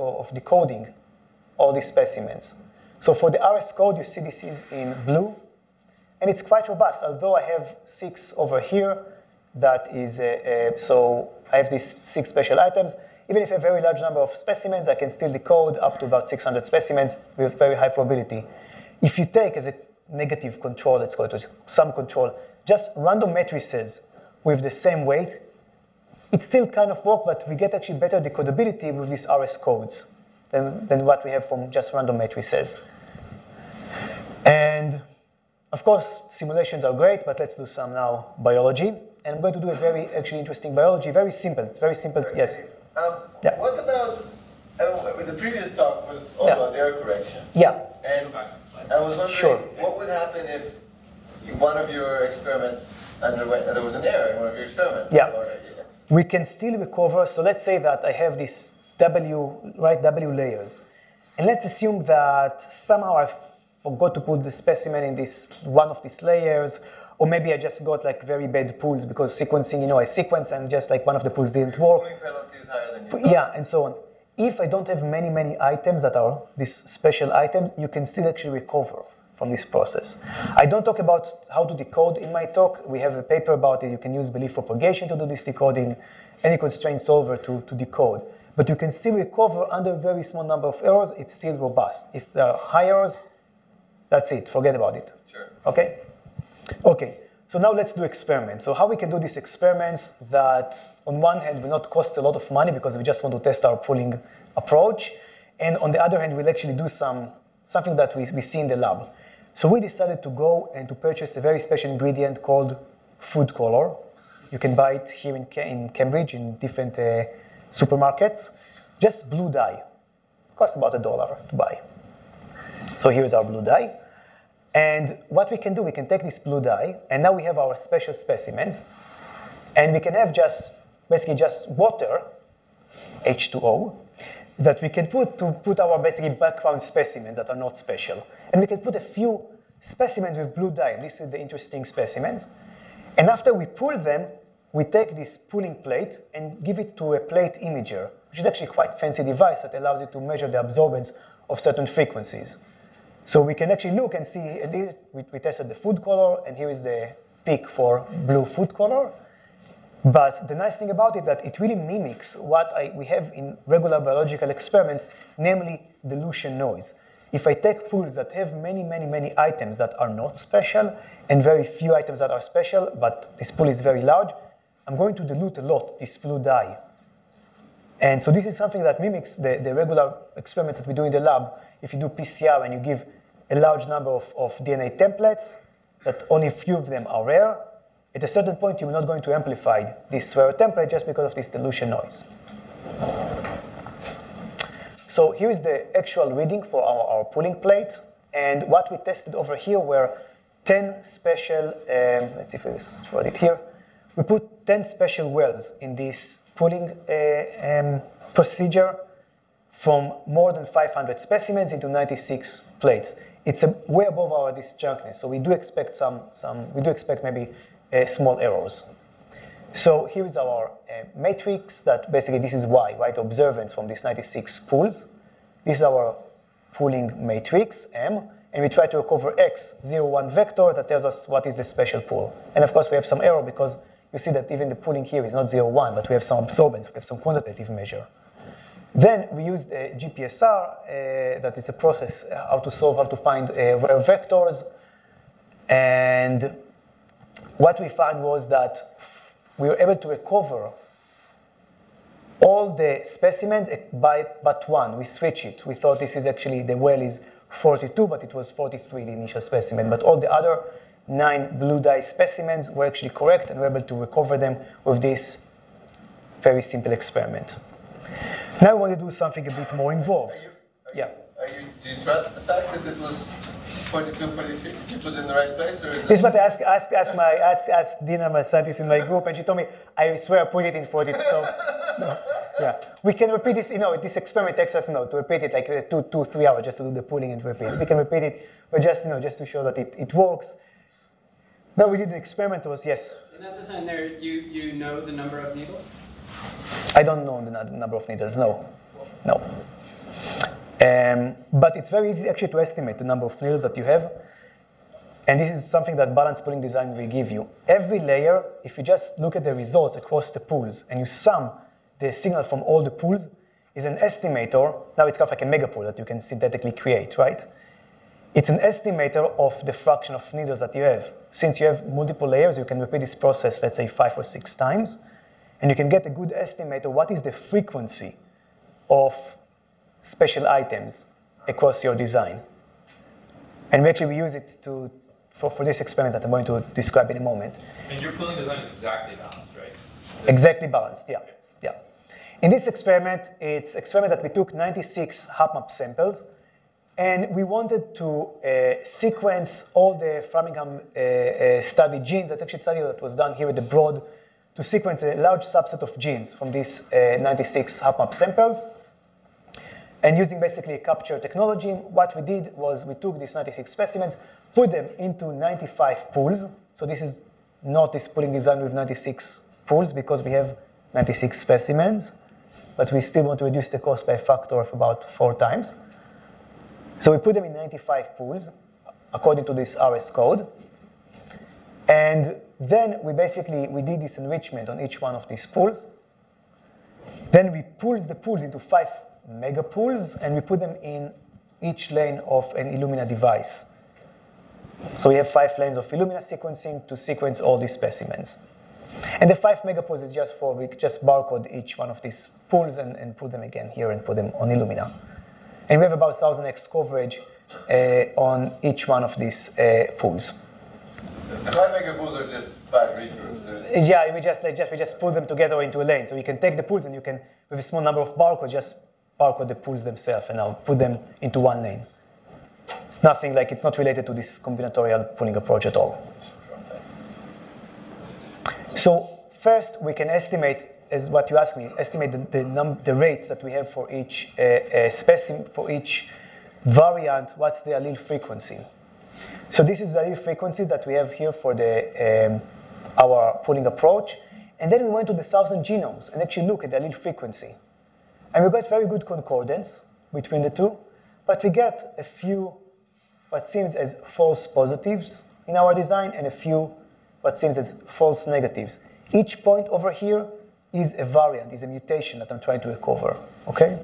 all these specimens. So for the RS code, you see this is in blue, and it's quite robust, although I have 6 over here, that is, so I have these 6 special items. Even if I have a very large number of specimens, I can still decode up to about 600 specimens with very high probability. If you take as a negative control, let's call it some control, just random matrices with the same weight, it still kind of works, but we get actually better decodability with these RS codes than what we have from just random matrices. And of course, simulations are great, but let's do some now biology. And I'm going to do a very actually interesting biology, very simple. It's very simple, Sorry, yes. What about, the previous talk was all about error correction. Yeah. And I was wondering, what would happen if one of your experiments there was an error in one of your experiments? Yeah. We can still recover. So let's say that I have this W layers. And let's assume that somehow I forgot to put the specimen in this one of these layers, or maybe I just got like very bad pools because sequencing, I sequence and just like one of the pools didn't work. Pooling penalty is higher than you. Yeah, and so on. If I don't have many items that are these special items, you can still actually recover. from this process. I don't talk about how to decode in my talk. We have a paper about it. You can use belief propagation to do this decoding, any constraint solver to decode. But you can still recover under a very small number of errors. It's still robust. If there are high errors, that's it. Forget about it. Sure. Okay? Okay. So now let's do experiments. So how we can do these experiments that, on one hand, will not cost a lot of money because we just want to test our pooling approach. And on the other hand, we'll actually do something that we see in the lab. So we decided to go and to purchase a very special ingredient called food color. You can buy it here in Cambridge in different supermarkets. Just blue dye. It costs about $1 to buy. So here's our blue dye. And what we can do, we can take this blue dye, and now we have our special specimens, and we can have basically just water, H2O, that we can put our basically background specimens that are not special. And we can put a few specimens with blue dye. This is the interesting specimens. And after we pool them, we take this pooling plate and give it to a plate imager, which is actually quite a fancy device that allows you to measure the absorbance of certain frequencies. So we can actually look and see, and here we tested the food color, and here is the peak for blue food color. But the nice thing about it that it really mimics what we have in regular biological experiments, namely dilution noise. If I take pools that have many, many, many items that are not special, and very few items that are special, but this pool is very large, I'm going to dilute a lot this blue dye. And so this is something that mimics the regular experiments that we do in the lab. If you do PCR and you give a large number of DNA templates, that only a few of them are rare, at a certain point you're not going to amplify this rare template just because of this dilution noise. So here is the actual reading for our pooling plate. And what we tested over here were 10 special, let's see if we wrote it here. We put 10 special wells in this pooling procedure from more than 500 specimens into 96 plates. It's way above our disjunctness, so we do expect maybe small errors. So here is our matrix that basically this is Y, right? Observance from these 96 pools. This is our pooling matrix, M, and we try to recover X, 0, 1 vector that tells us what is the special pool. And of course we have some error because you see that even the pooling here is not 0, 1, but we have some absorbance, we have some quantitative measure. Then we used GPSR, that it's a process, how to find rare vectors. And what we found was that we were able to recover all the specimens but one. We switched it. We thought this is actually, the well is 42, but it was 43, the initial specimen. But all the other 9 blue dye specimens were actually correct, and we were able to recover them with this very simple experiment. Now we want to do something a bit more involved. Do you trust the fact that it was 42, 43? Did you put it in the right place? Or is this is what I asked Dina, my scientist in my group, and she told me, I swear I put it in 42. So, no, yeah. We can repeat this, this experiment takes us, to repeat it like 2, 3 hours just to do the pooling and repeat it. We can repeat it, but just, just to show that it works. Now we did the experiment, was, yes? In that design there, you know the number of needles? I don't know the number of needles, no. But it's very easy actually to estimate the number of needles that you have. And this is something that balanced pooling design will give you. Every layer, if you just look at the results across the pools and you sum the signal from all the pools, is an estimator. Now it's kind of like a megapool that you can synthetically create, right? It's an estimator of the fraction of needles that you have. Since you have multiple layers, you can repeat this process, let's say 5 or 6 times. And you can get a good estimate of what is the frequency of special items across your design. And we use it for this experiment that I'm going to describe in a moment. And your pooling design is exactly balanced, right? Exactly balanced, yeah. In this experiment, it's an experiment that we took 96 HapMap samples, and we wanted to sequence all the Framingham study genes. That's actually a study that was done here at the Broad, to sequence a large subset of genes from these 96 HapMap samples. And using basically a capture technology, what we did was we took these 96 specimens, put them into 95 pools. So this is not this pooling design with 96 pools because we have 96 specimens, but we still want to reduce the cost by a factor of about 4 times. So we put them in 95 pools. according to this RS code. And then we did this enrichment on each one of these pools. Then we pulled the pools into 5 megapools, and we put them in each lane of an Illumina device. So we have 5 lanes of Illumina sequencing to sequence all these specimens. And the 5 megapools is just we just barcode each one of these pools and put them again here and put them on Illumina. And we have about 1000x coverage on each one of these pools. The 5 megapools are just 5 read-throughs. Yeah, we just put them together into a lane. So you can take the pools and you can, with a small number of barcodes, just barcode the pools themselves and now put them into one lane. It's nothing like, it's not related to this combinatorial pooling approach at all. So first we can estimate, as what you asked me, estimate the rate that we have for each specimen, for each variant, what's the allele frequency. So this is the allele frequency that we have here for our pooling approach. And then we went to the 1,000 genomes and actually look at the allele frequency. And we got very good concordance between the two, but we get a few what seems as false positives in our design and a few what seems as false negatives. Each point over here is a variant, is a mutation that I'm trying to recover, okay?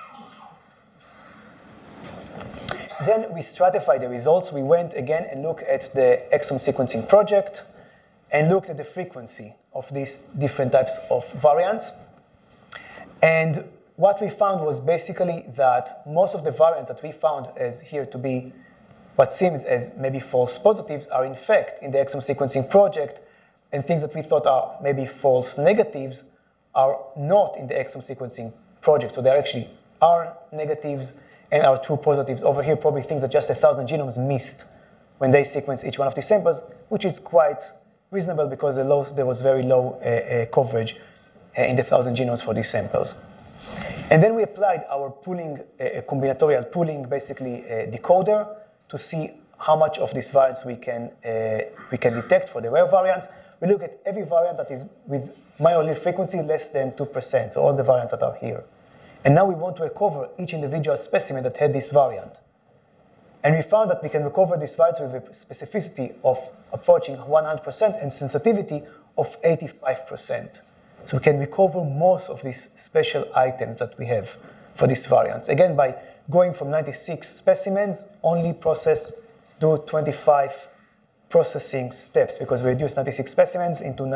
Then we stratified the results. We went again and looked at the exome sequencing project and looked at the frequency of these different types of variants. And what we found was basically that most of the variants that we found as here to be what seems as maybe false positives are in fact in the exome sequencing project, and things that we thought are maybe false negatives are not in the exome sequencing project. So there actually are negatives and are true positives over here, probably things that just 1,000 genomes missed when they sequence each one of these samples, which is quite reasonable because there was very low coverage in the 1,000 genomes for these samples. And then we applied our pooling, combinatorial pooling, basically decoder, to see how much of these variants we can detect for the rare variants. We look at every variant that is with allele frequency less than 2%, so all the variants that are here. And now we want to recover each individual specimen that had this variant. And we found that we can recover these variants with a specificity of approaching 100% and sensitivity of 85%. So we can recover most of these special items that we have for these variants. Again, by going from 96 specimens, only do 25 processing steps, because we reduced 96 specimens into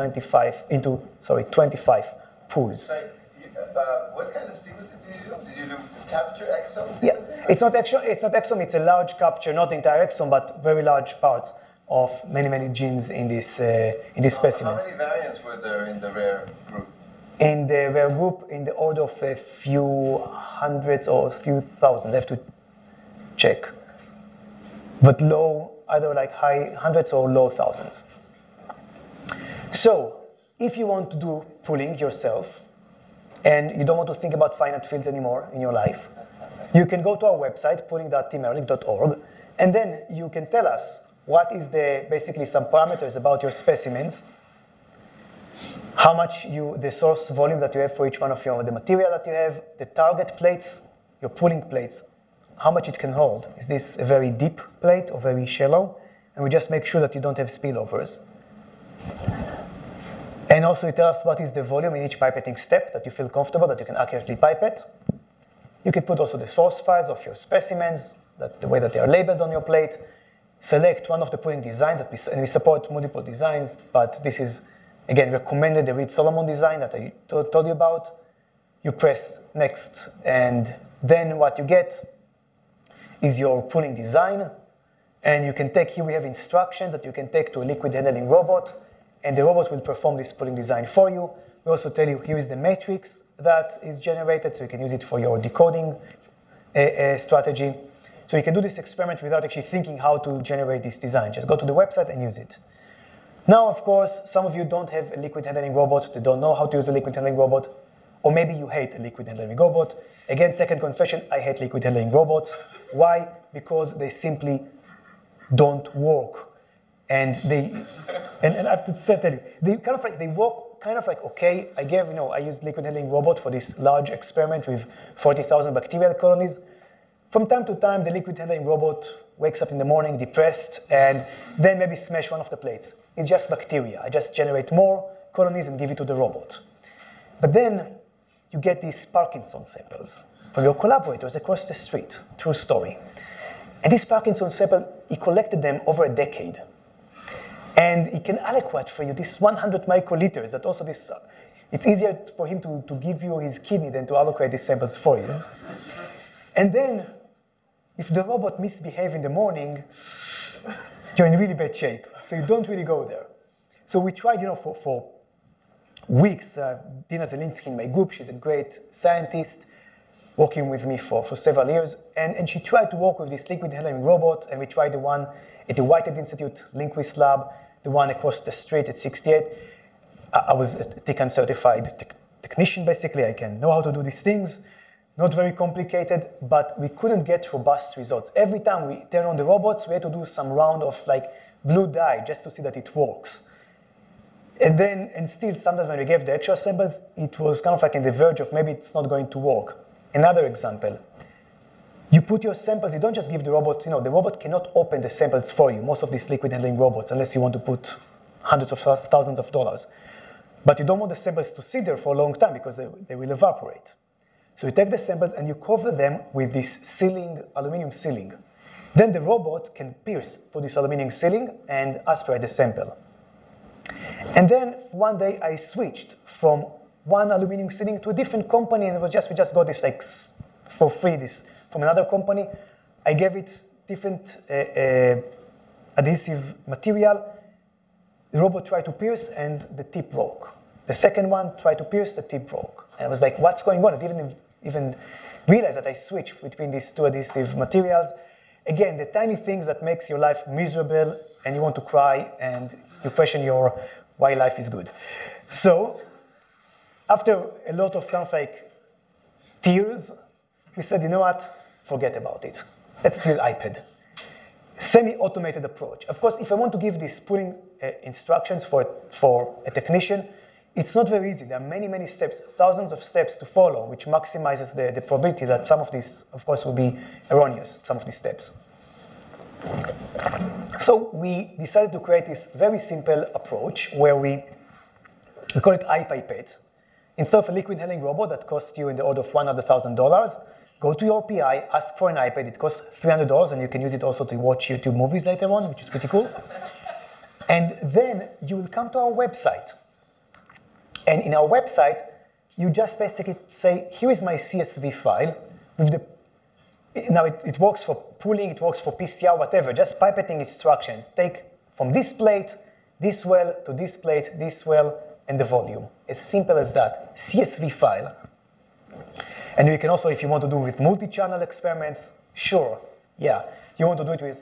25 pools. What kind of sequencing did you do? Did you do capture exome sequencing? Yeah, it's not exome, it's a large capture, not the entire exome, but very large parts of many genes in this specimen. How many variants were there in the rare group? In the rare group, in the order of a few hundreds or a few thousand. I have to check. But low, either like high hundreds or low thousands. So, if you want to do pooling yourself, and you don't want to think about finite fields anymore in your life, you can go to our website, pooling.yaniverlich.org, and then you can tell us what is basically some parameters about your specimens, how much the source volume that you have for each one of the material that you have, the target plates, your pooling plates, how much it can hold. Is this a very deep plate or very shallow? And we just make sure that you don't have spillovers. And also you tell us what is the volume in each pipetting step that you feel comfortable, that you can accurately pipette. You can put also the source files of your specimens, the way that they are labeled on your plate. Select one of the pooling designs, and we support multiple designs, but this is, again, recommended the Reed-Solomon design that I told you about. You press next, and then what you get is your pooling design. And you can take, here we have instructions that you can take to a liquid handling robot, and the robot will perform this pooling design for you. We also tell you, here is the matrix that is generated, so you can use it for your decoding strategy. So you can do this experiment without actually thinking how to generate this design. Just go to the website and use it. Now, of course, some of you don't have a liquid handling robot. They don't know how to use a liquid handling robot. Or maybe you hate a liquid handling robot. Again, second confession, I hate liquid handling robots. Why? Because they simply don't work. And and I have to tell you, they work kind of like okay. I used liquid handling robot for this large experiment with 40,000 bacterial colonies. From time to time, the liquid handling robot wakes up in the morning depressed, and then maybe smash one of the plates. It's just bacteria. I just generate more colonies and give it to the robot. But then you get these Parkinson samples from your collaborators across the street. True story. And this Parkinson sample, he collected them over a decade. And he can aliquot for you this 100 microliters that also this, it's easier for him to give you his kidney than to allocate these samples for you. And then, if the robot misbehaves in the morning, you're in really bad shape. So you don't really go there. So we tried, for weeks. Dina Zelinsky in my group, she's a great scientist, working with me for several years. And she tried to work with this liquid handling robot, and we tried the one at the Whitehead Institute, Lindquist Lab, the one across the street at 68. I was a TICAN certified technician, basically. I can know how to do these things. Not very complicated, but we couldn't get robust results. Every time we turn on the robots, we had to do some round of blue dye just to see that it works. And still, sometimes when we gave the extra samples, it was kind of in the verge of maybe it's not going to work. Another example, you put your samples, you don't just give the robot, the robot cannot open the samples for you, most of these liquid handling robots, unless you want to put hundreds of thousands of dollars. But you don't want the samples to sit there for a long time because they will evaporate. So you take the samples and you cover them with this sealing, aluminum sealing. Then the robot can pierce through this aluminum sealing and aspirate the sample. And then one day I switched from one aluminum sealing to a different company, and we just got this for free, this from another company. I gave it different adhesive material. The robot tried to pierce and the tip broke. The second one tried to pierce, the tip broke. And I was like, what's going on? I didn't even realize that I switched between these two adhesive materials. Again, the tiny things that makes your life miserable and you want to cry and you question why life is good. So after a lot of tears, we said, you know what? Forget about it. Let's use iPad. Semi-automated approach. Of course, if I want to give these pooling instructions for a technician, it's not very easy. There are many, many steps, thousands of steps to follow, which maximizes the probability that some of these, of course, will be erroneous, some of these steps. So we decided to create this very simple approach where we call it iPipette. Instead of a liquid handling robot that costs you in the order of $100,000, go to your PI, ask for an iPad. It costs $300, and you can use it also to watch YouTube movies later on, which is pretty cool. And then you will come to our website. And in our website, you just basically say, here is my CSV file. Now it works for pooling, it works for PCR, whatever. Just pipetting instructions. Take from this plate, this well, to this plate, this well, and the volume. As simple as that. CSV file. And you can also, if you want to do with multi-channel experiments, sure, yeah. You want to do it with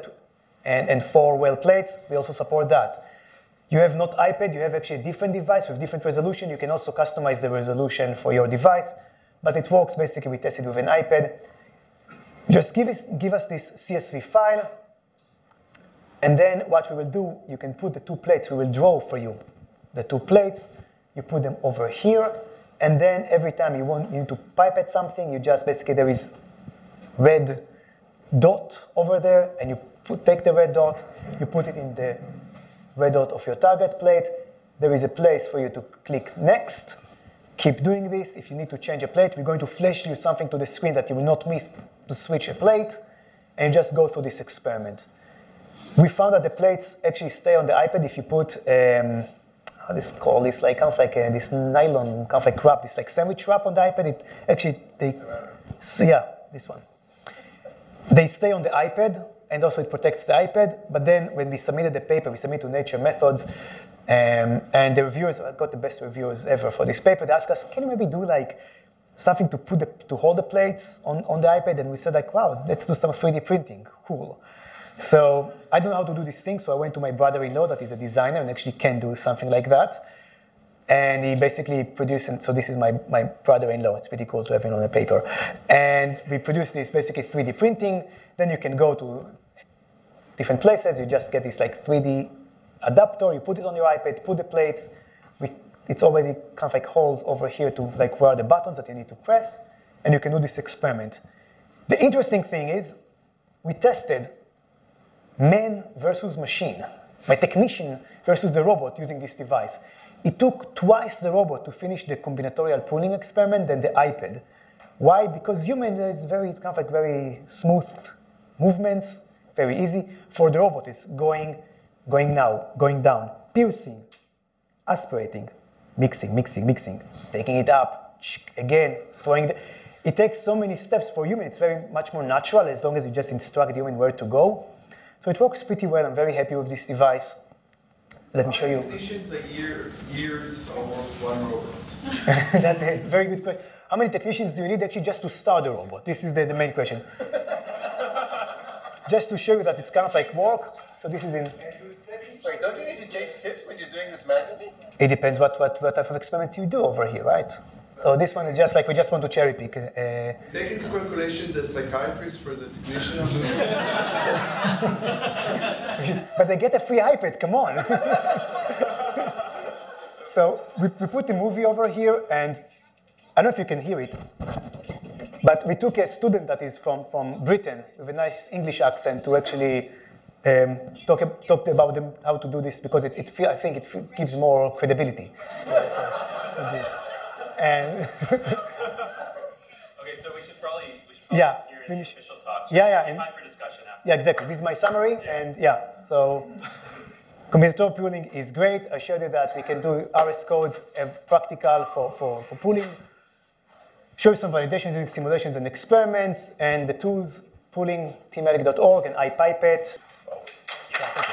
304 well plates, we also support that. You have not iPad, you have actually a different device with different resolution. You can also customize the resolution for your device, but it works basically, we tested with an iPad. Just give us this CSV file, and then what we will do, you can put the two plates, we will draw for you the two plates, you put them over here, and then every time you need to pipette something, you just basically, there is red dot over there, and you take the red dot, you put it in the red dot of your target plate. There is a place for you to click next. Keep doing this. If you need to change a plate, we're going to flash you something to the screen that you will not miss to switch a plate, and you just go through this experiment. We found that the plates actually stay on the iPad if you put, how this called, this this nylon wrap, this sandwich wrap on the iPad. It actually, this one. They stay on the iPad, and also it protects the iPad. But then when we submitted the paper, we submitted to Nature Methods, and the reviewers, I got the best reviewers ever for this paper. They asked us, can you maybe do something to hold the plates on the iPad? And we said wow, let's do some 3D printing, cool. So I don't know how to do these things, so I went to my brother-in-law that is a designer and actually can do something like that. And he basically produced, and so this is my brother-in-law. It's pretty cool to have him on the paper. And we produced this basically 3D printing. Then you can go to different places. You just get this 3D adapter. You put it on your iPad, put the plates. It's already holes over here to where are the buttons that you need to press. And you can do this experiment. The interesting thing is we tested man versus machine, my technician versus the robot using this device. It took twice the robot to finish the combinatorial pooling experiment than the iPad. Why? Because human is it's kind of like very smooth movements, very easy. For the robot, it's going down, piercing, aspirating, mixing, taking it up, again, throwing it. It takes so many steps for human. It's very much more natural as long as you just instruct the human where to go. So it works pretty well. I'm very happy with this device. Let me show you. Technicians a years, almost one robot. That's a very good question. How many technicians do you need actually just to start the robot? This is the main question. Just to show you that it's kind of like work. So this is in. Wait, don't you need to change tips when you're doing this manually? It depends what type of experiment you do over here, right? So this one is just like we just want to cherry pick. Take into calculation the psychiatrist for the technician. But they get a free iPad, come on. So we put the movie over here, and I don't know if you can hear it, but we took a student that is from Britain with a nice English accent to actually talk about how to do this, because I think it gives more credibility. And okay, so we should probably yeah, hear finish. the official talk. Yeah. Time for discussion after. Yeah, exactly. This is my summary, and yeah, so combinatorial pooling is great. I showed you that we can do RS codes practical for pooling. Show you some validations using simulations and experiments, and the tools, pooling, thematic.org and iPipette. Yeah.